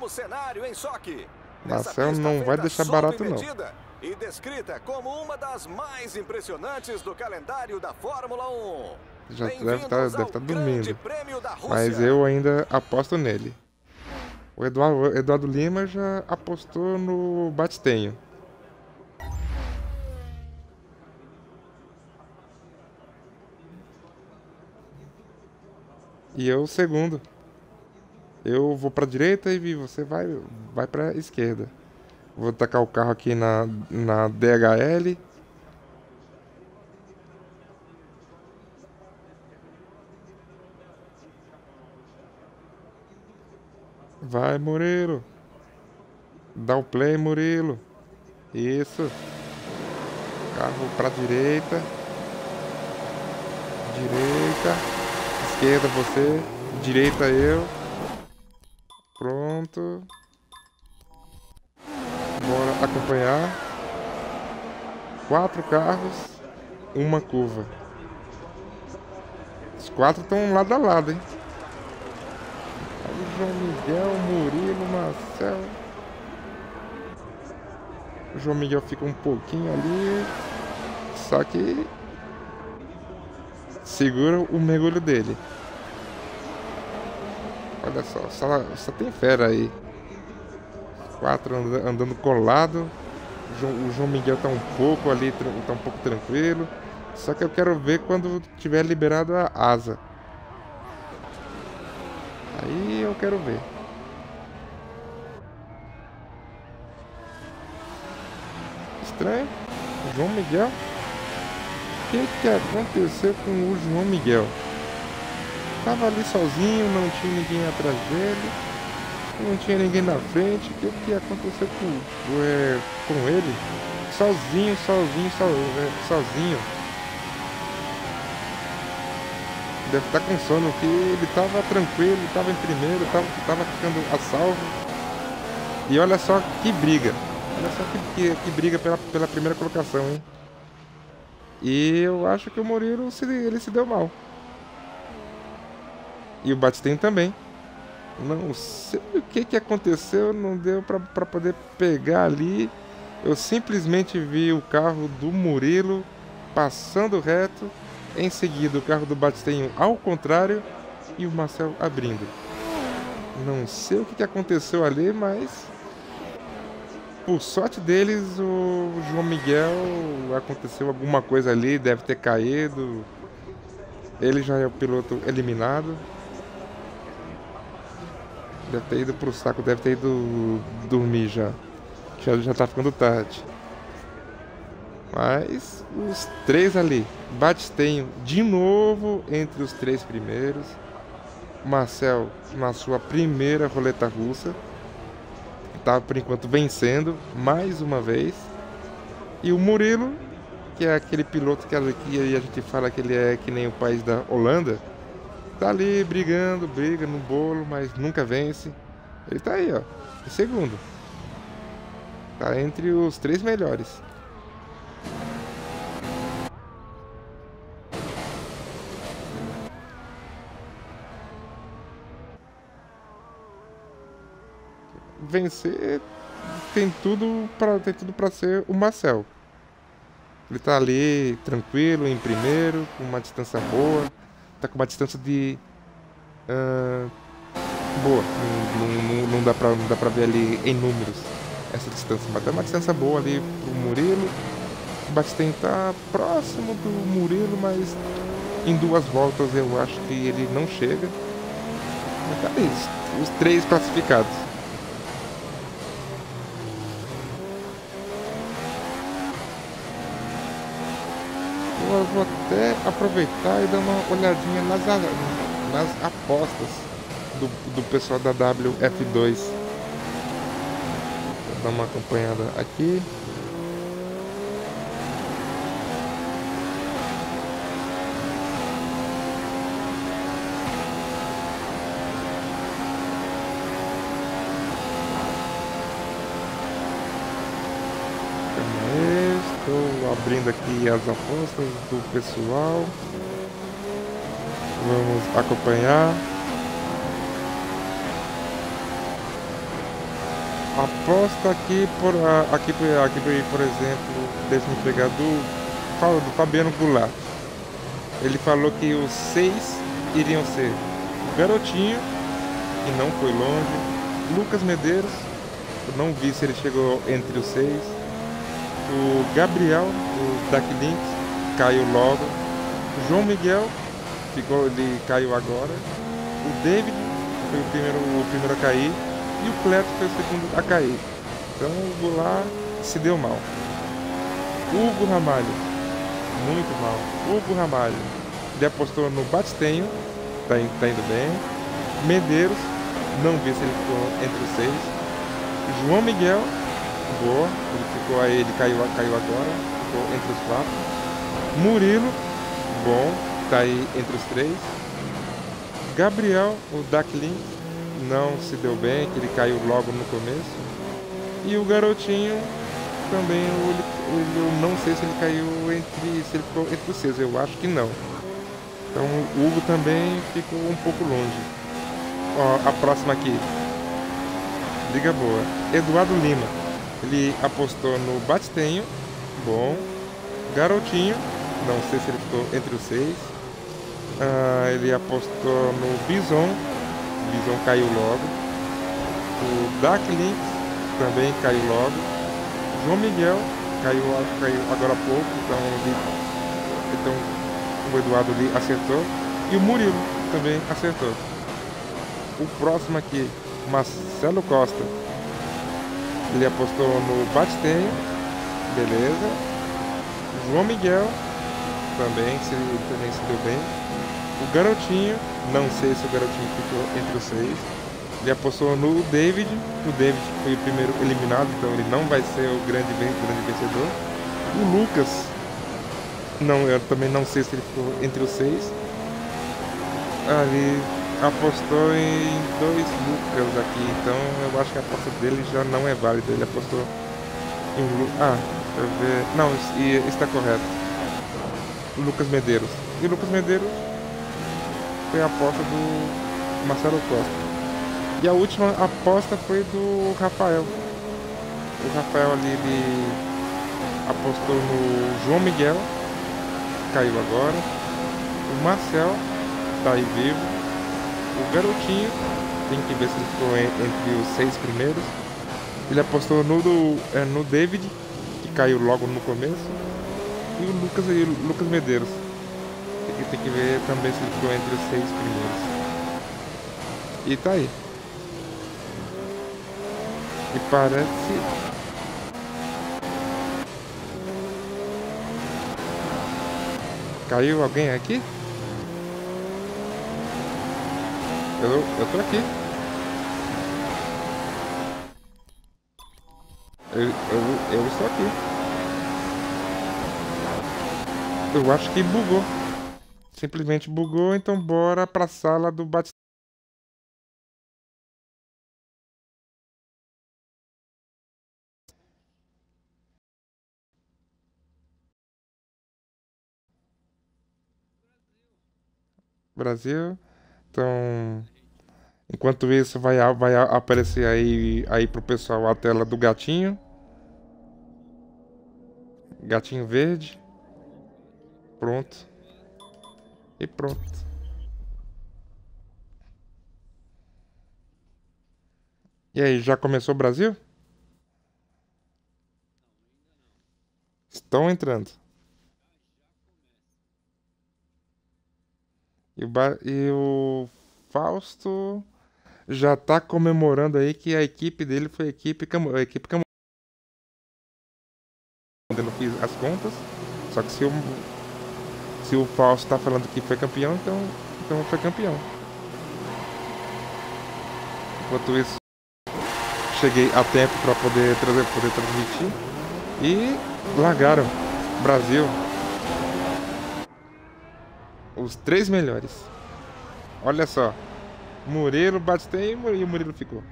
Marcel não vai deixar barato não. E descrita como uma das mais impressionantes do calendário da Fórmula 1. Já deve estar dormindo. Mas eu ainda aposto nele. O Eduardo Lima já apostou no Batistenho. E eu segundo. Eu vou pra direita e você vai pra esquerda. Vou tacar o carro aqui na DHL. Vai, Murilo. Dá o play, Murilo. Isso. Carro pra direita. Direita. Esquerda você. Direita eu. Pronto. Bora acompanhar. 4 carros. Uma curva. Os 4 estão lado a lado, hein? João Miguel, Murilo, Marcel. O João Miguel fica um pouquinho ali. Só que segura o mergulho dele. Olha só tem fera aí. 4 andando colado. O João Miguel tá um pouco ali, tá um pouco tranquilo. Só que eu quero ver quando tiver liberado a asa. Aí eu quero ver. Estranho. O João Miguel. O que aconteceu com o João Miguel? Tava ali sozinho, não tinha ninguém atrás dele. Não tinha ninguém na frente. O que aconteceu com ele? Sozinho. Deve estar com sono, que ele tava tranquilo, tava em primeiro, tava ficando a salvo. E olha só que briga. Olha só que briga pela primeira colocação, hein? E eu acho que o Murilo ele se deu mal. E o Batistenho também. Não sei o que aconteceu, não deu pra poder pegar ali. Eu simplesmente vi o carro do Murilo passando reto. Em seguida, o carro do Batistenho ao contrário e o Marcel abrindo. Não sei o que aconteceu ali, mas por sorte deles, o João Miguel aconteceu alguma coisa ali, deve ter caído. Ele já é o piloto eliminado. Deve ter ido pro saco, deve ter ido dormir já. Já tá ficando tarde. Mas os 3 ali. Batistenho de novo entre os 3 primeiros. Marcel na sua primeira roleta russa. Tá por enquanto vencendo mais uma vez. E o Murilo, que é aquele piloto que a gente fala que ele é que nem o país da Holanda. Tá ali briga no bolo, mas nunca vence. Ele tá aí, ó, em segundo. Tá entre os 3 melhores. Vencer tem tudo para ser o Marcel. Ele tá ali tranquilo em primeiro, com uma distância boa, tá com uma distância de boa. Não dá pra ver ali em números essa distância, mas tá uma distância boa ali pro Murilo. O Batistenho tá próximo do Murilo, mas em 2 voltas eu acho que ele não chega. Mas tá ali, os 3 classificados. Eu vou até aproveitar e dar uma olhadinha nas apostas. do pessoal da WF2. Vou dar uma acompanhada aqui. Estou abrindo aqui as apostas do pessoal. Vamos acompanhar. Aposta aqui por exemplo, deixa-me pegar do Fabiano Goulart. Ele falou que os 6 iriam ser o Garotinho, que não foi longe, Lucas Medeiros, eu não vi se ele chegou entre os 6, o Gabriel, o Daquilink, caiu logo, o João Miguel, ele caiu agora, o David foi o primeiro a cair, e o Cleto foi o segundo a cair. Então o Goulart se deu mal. Hugo Ramalho, muito mal. Hugo Ramalho, ele apostou no Batistenho, tá indo bem. Medeiros, não vi se ele ficou entre os 6. João Miguel, boa, ele caiu agora, ficou entre os 4. Murilo, bom, tá aí entre os 3. Gabriel, o Daquilink, não se deu bem, que ele caiu logo no começo. E o Garotinho também, eu não sei se ele caiu se ele ficou entre os 6, eu acho que não. Então o Hugo também ficou um pouco longe. Ó, a próxima aqui, liga boa. Eduardo Lima, ele apostou no Batistenho, bom. Garotinho, não sei se ele ficou entre os 6. Ele apostou no Bison, caiu logo. O Daquilink também caiu logo. João Miguel caiu agora há pouco, então o Eduardo ali acertou. E o Murilo também acertou. O próximo aqui, Marcelo Costa, ele apostou no Batistenho, beleza. João Miguel também se deu bem. O Garotinho, não sei se o Garotinho ficou entre os 6. Ele apostou no David. O David foi o primeiro eliminado, então ele não vai ser o grande vencedor. O Lucas, eu também não sei se ele ficou entre os 6. Ele apostou em 2 Lucas aqui, então eu acho que a aposta dele já não é válida. Ele apostou em deixa eu ver. Não, está correto. O Lucas Medeiros. E o Lucas Medeiros foi a aposta do Marcelo Costa. E a última aposta foi do Rafael. O Rafael ali, ele apostou no João Miguel, caiu agora. O Marcel tá aí vivo. O Garotinho, tem que ver se ele ficou entre os 6 primeiros. Ele apostou no David, que caiu logo no começo. E o Lucas Medeiros. Tem que ver também se ele ficou entre os 6 primeiros. E tá aí. E parece... Caiu alguém aqui? Eu tô aqui. Eu estou aqui. Eu acho que bugou. Simplesmente bugou, então bora pra sala do bate. Brasil. Então, enquanto isso vai aparecer aí pro pessoal a tela do gatinho. Gatinho verde. Pronto. E pronto. E aí, já começou o Brasil? Estão entrando. E o Fausto já tá comemorando aí que a equipe dele foi a equipe Camões. Eu não fiz as contas. Só que se o Fausto tá falando que foi campeão, então foi campeão. Enquanto isso, cheguei a tempo para poder transmitir. E largaram. Brasil. Os 3 melhores. Olha só. Murilo, Batistenho e o Murilo ficou.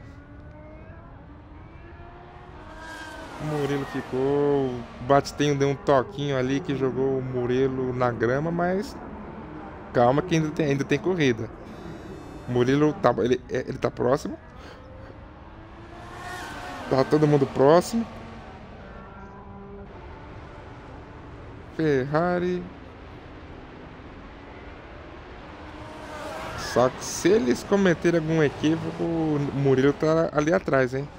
O Murilo ficou. O Batistenho deu um toquinho ali que jogou o Murilo na grama, mas calma que ainda tem corrida. O Murilo tá, ele tá próximo. Tá todo mundo próximo. Ferrari. Só que se eles cometerem algum equívoco, o Murilo tá ali atrás, hein?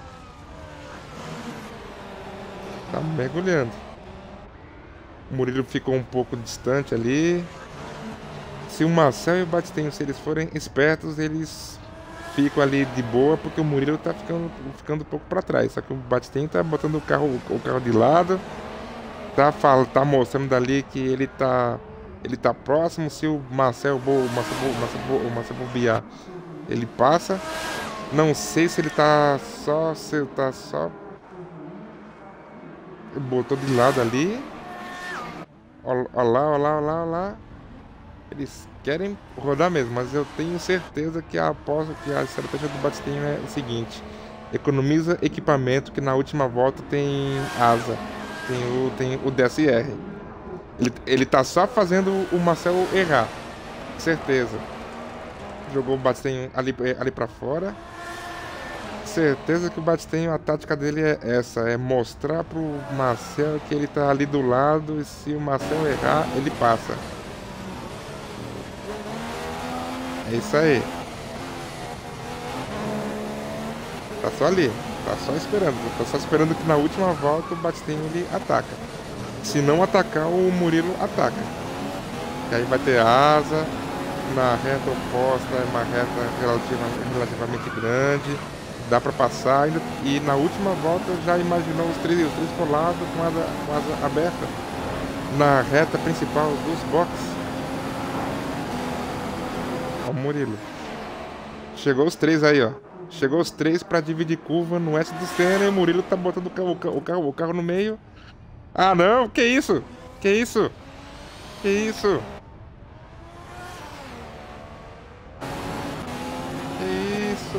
Tá mergulhando. O Murilo ficou um pouco distante ali. Se o Marcel e o Batistenho, se eles forem espertos, eles ficam ali de boa, porque o Murilo tá ficando um pouco para trás. Só que o Batistenho tá botando o carro de lado. Tá mostrando dali que ele tá próximo. Se o Marcel bobear, ele passa. Não sei se ele tá só. Botou de lado ali. Olha lá. Eles querem rodar mesmo, mas eu tenho certeza que a estratégia do Batistenho é o seguinte: economiza equipamento, que na última volta tem asa. Tem o DSR. Ele tá só fazendo o Marcel errar. Certeza. Jogou o Batistenho ali pra fora. Certeza que o Batistenho, a tática dele é essa: é mostrar pro Marcel que ele tá ali do lado, e se o Marcel errar, ele passa. É isso aí. Tá só ali. Tá só esperando que na última volta o Batistenho ele ataca. Se não atacar, o Murilo ataca. E aí vai ter asa. Na reta oposta é uma reta relativamente grande. Dá pra passar. E na última volta já imaginou os três colados com asa aberta. Na reta principal dos boxes. Ó o Murilo. Chegou os 3 aí, ó. Chegou os 3 pra dividir curva no S do Senna, e o Murilo tá botando o carro no meio. Ah, não! Que isso? Que isso? Que isso? Que isso?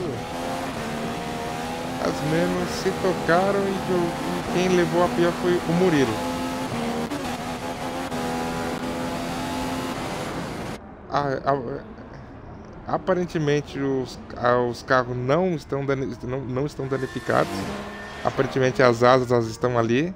As menos se tocaram e quem levou a pior foi o Murilo. Aparentemente os carros não estão danificados. Aparentemente as asas estão ali.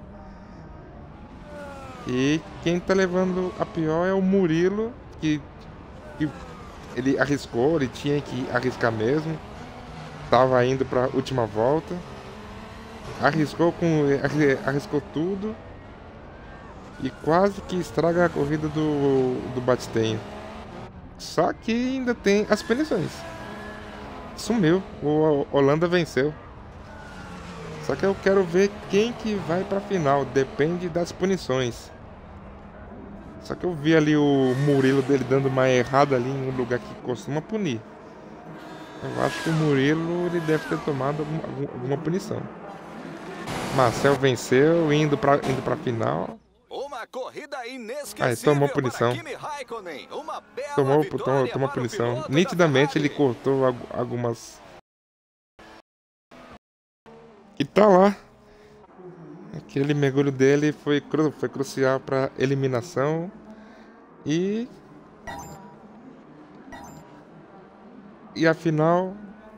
E quem tá levando a pior é o Murilo, que ele arriscou, ele tinha que arriscar mesmo. Tava indo pra última volta. Arriscou tudo. E quase que estraga a corrida do Batistenho. Só que ainda tem as punições. Sumiu. O Holanda venceu. Só que eu quero ver quem que vai pra final. Depende das punições. Só que eu vi ali o Murilo dele dando uma errada ali em um lugar que costuma punir. Eu acho que o Murilo ele deve ter tomado alguma punição. Marcel venceu, indo pra final. Uma corrida inesquecível. Aí tomou punição. Tomou punição. Nitidamente ele cortou algumas. E tá lá. Aquele mergulho dele foi crucial para eliminação. E a final.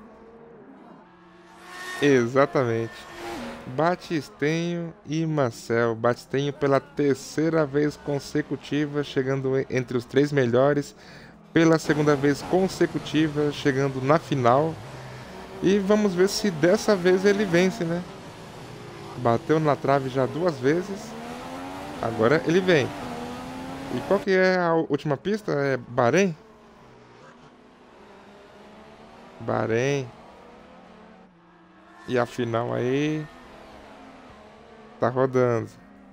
Exatamente. Batistenho e Marcel. Batistenho pela terceira vez consecutiva, chegando entre os 3 melhores. Pela segunda vez consecutiva, chegando na final. E vamos ver se dessa vez ele vence, né? Bateu na trave já 2 vezes. Agora ele vem. E qual que é a última pista? É Bahrein? Bahrein. E a final aí tá rodando.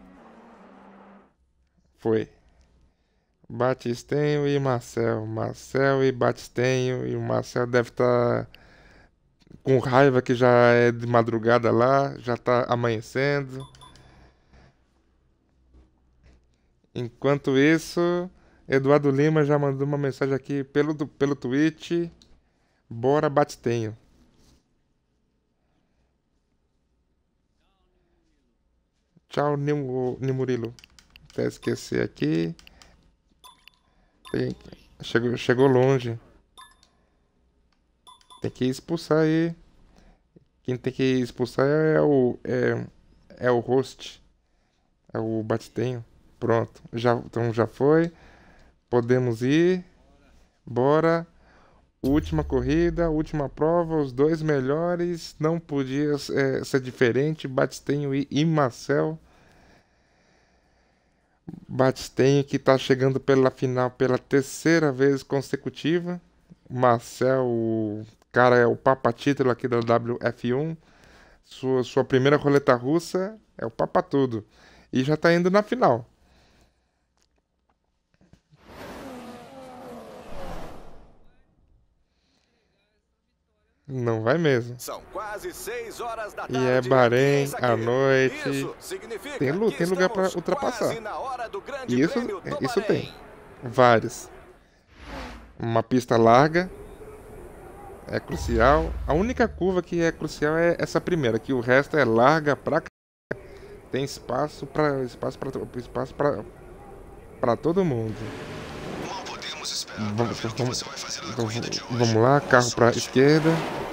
Foi Batistenho e Marcel. Marcel e Batistenho. E o Marcel deve estar com raiva que já é de madrugada lá, já tá amanhecendo. Enquanto isso, Eduardo Lima já mandou uma mensagem aqui pelo Twitch. Bora, Batenho. Tchau, Nimurilo. Até esquecer aqui. Chegou longe. Tem que expulsar aí. Quem tem que expulsar é o host. É o Batenho. Pronto. Então já foi. Podemos ir. Bora. Última corrida, última prova, os dois melhores. Não podia ser diferente. Batenho e Marcel. Batenho que está chegando pela final pela terceira vez consecutiva. Marcel, o cara é o papa título aqui da WF1. Sua primeira roleta russa é o papa tudo. E já está indo na final. Não vai mesmo. São quase 6 horas da tarde. E é Bahrein à noite. Isso significa Tem lugar para ultrapassar. Isso tem. Vários. Uma pista larga. É crucial. A única curva que é crucial é essa primeira. Que o resto é larga pra c... Tem espaço para todo mundo. Mal podemos esperar para ver o que você vai fazer na corrida de hoje. Vamos lá, carro para esquerda.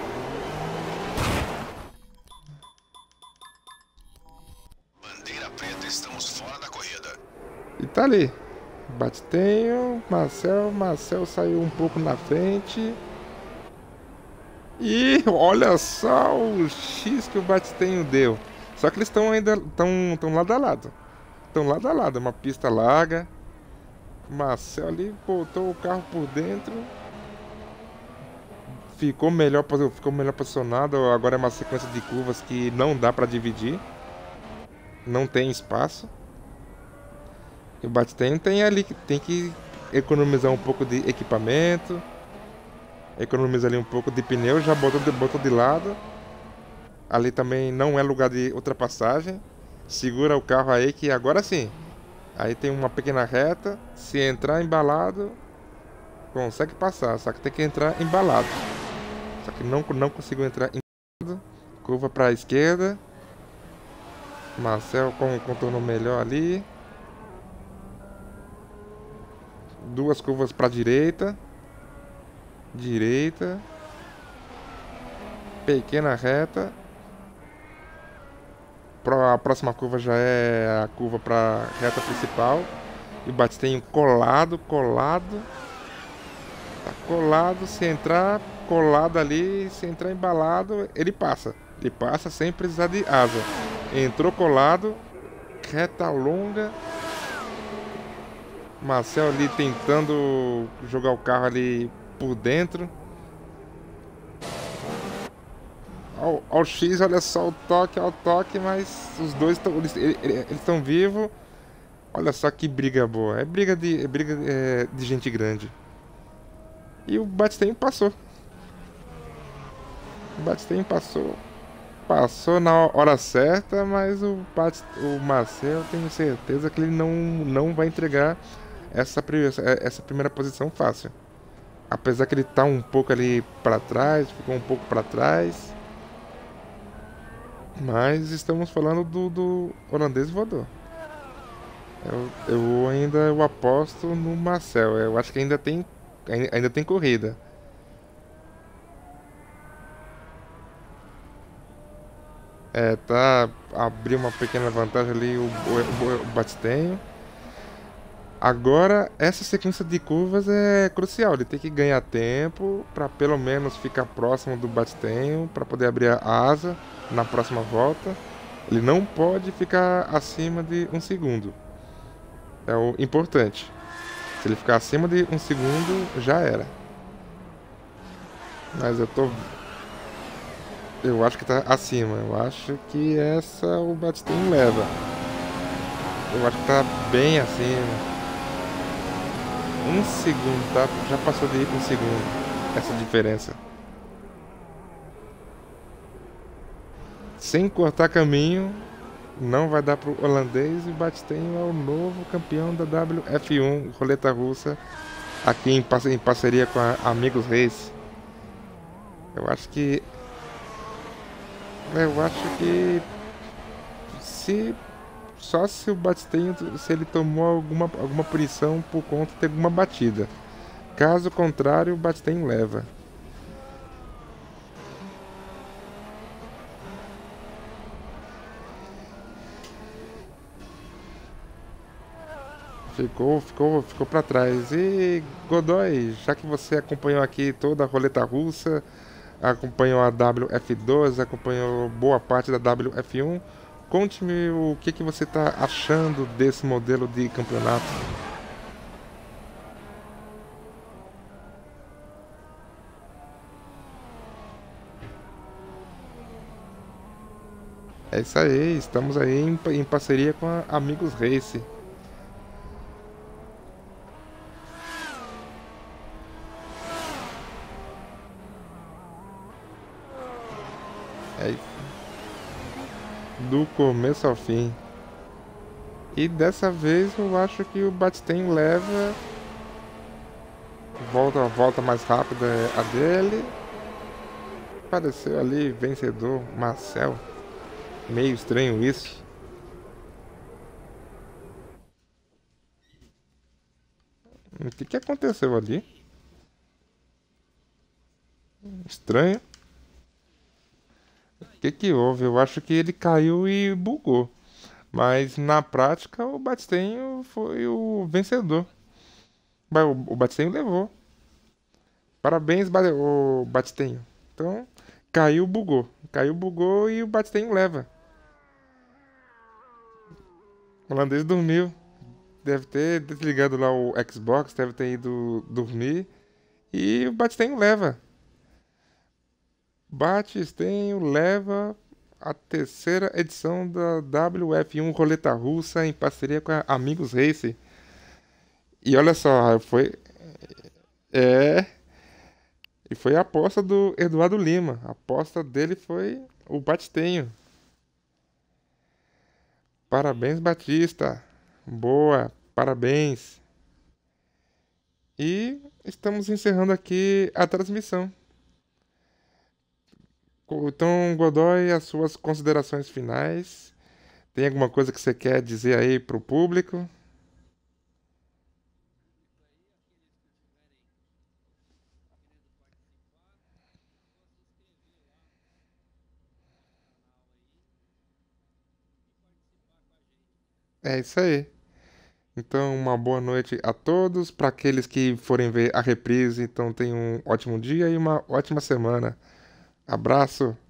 Bandeira preta, estamos fora da corrida. E tá ali. Batenho, Marcel saiu um pouco na frente. E olha só o X que o Batenho deu. Só que eles estão lado a lado. Estão lado a lado, uma pista larga. Marcel ali botou o carro por dentro. Ficou melhor posicionado. Agora é uma sequência de curvas que não dá para dividir. Não tem espaço. E o Batenho tem que economizar um pouco de equipamento. Economiza ali um pouco de pneu. Já botou de lado. Ali também não é lugar de ultrapassagem. Segura o carro aí que agora sim. Aí tem uma pequena reta. Se entrar embalado, consegue passar. Só que tem que entrar embalado. Só que não conseguiu entrar embalado. Curva para a esquerda. Marcel contornou melhor ali. Duas curvas para a direita. Pequena reta. A próxima curva já é a curva para reta principal. E o Batenho colado. Tá colado, se entrar colado ali, se entrar embalado, ele passa. Ele passa sem precisar de asa. Entrou colado, reta longa. Marcel ali tentando jogar o carro ali por dentro. Ao X, olha só o toque, mas os dois estão vivos. Olha só que briga boa. É briga de gente grande. E o Batenho passou. O Batenho passou na hora certa, mas o Marcel, eu tenho certeza que ele não vai entregar essa primeira posição fácil. Apesar que ele tá um pouco ali para trás, ficou um pouco para trás. Mas estamos falando do holandês voador. Eu ainda aposto no Marcel. Eu acho que ainda tem corrida. Abriu uma pequena vantagem ali o Batenho. Agora, essa sequência de curvas é crucial. Ele tem que ganhar tempo para pelo menos ficar próximo do Batenho, para poder abrir a asa na próxima volta. Ele não pode ficar acima de 1 segundo. É o importante. Se ele ficar acima de 1 segundo, já era. Mas eu acho que tá acima. Eu acho que o Batenho leva. Eu acho que tá bem acima. 1 segundo, tá? Já passou de 1 segundo essa diferença. sem cortar caminho, não vai dar pro holandês. E o Batenho é o novo campeão da WF1 roleta russa, aqui em parceria com a Amigos Race. Eu acho que se só se o Batenho, se ele tomou alguma punição por conta de alguma batida. Caso contrário, o Batenho leva. Ficou para trás. E Godoy, já que você acompanhou aqui toda a roleta russa, acompanhou a WF2, acompanhou boa parte da WF1, conte-me o que você está achando desse modelo de campeonato. É isso aí, estamos aí em parceria com a Amigos Race. É isso. Do começo ao fim. E dessa vez eu acho que o Batenho leva. Volta mais rápida a dele. Apareceu ali vencedor, Marcel. Meio estranho isso. O que aconteceu ali? Estranho. O que houve? Eu acho que ele caiu e bugou. Mas na prática o Batenho foi o vencedor. Mas o Batenho levou. Parabéns, o Batenho. Então, caiu, bugou. Caiu, bugou e o Batenho leva. O holandês dormiu. Deve ter desligado lá o Xbox, deve ter ido dormir. E o Batenho leva. Batenho leva a terceira edição da WF1 Roleta Russa em parceria com a Amigos Race. E olha só, e foi a aposta do Eduardo Lima. A aposta dele foi o Batenho. Parabéns, Batista. Boa, parabéns. E estamos encerrando aqui a transmissão. Então, Godoy, as suas considerações finais. Tem alguma coisa que você quer dizer aí pro público? É isso aí. Então, uma boa noite a todos. Para aqueles que forem ver a reprise, então tenham um ótimo dia e uma ótima semana. Abraço.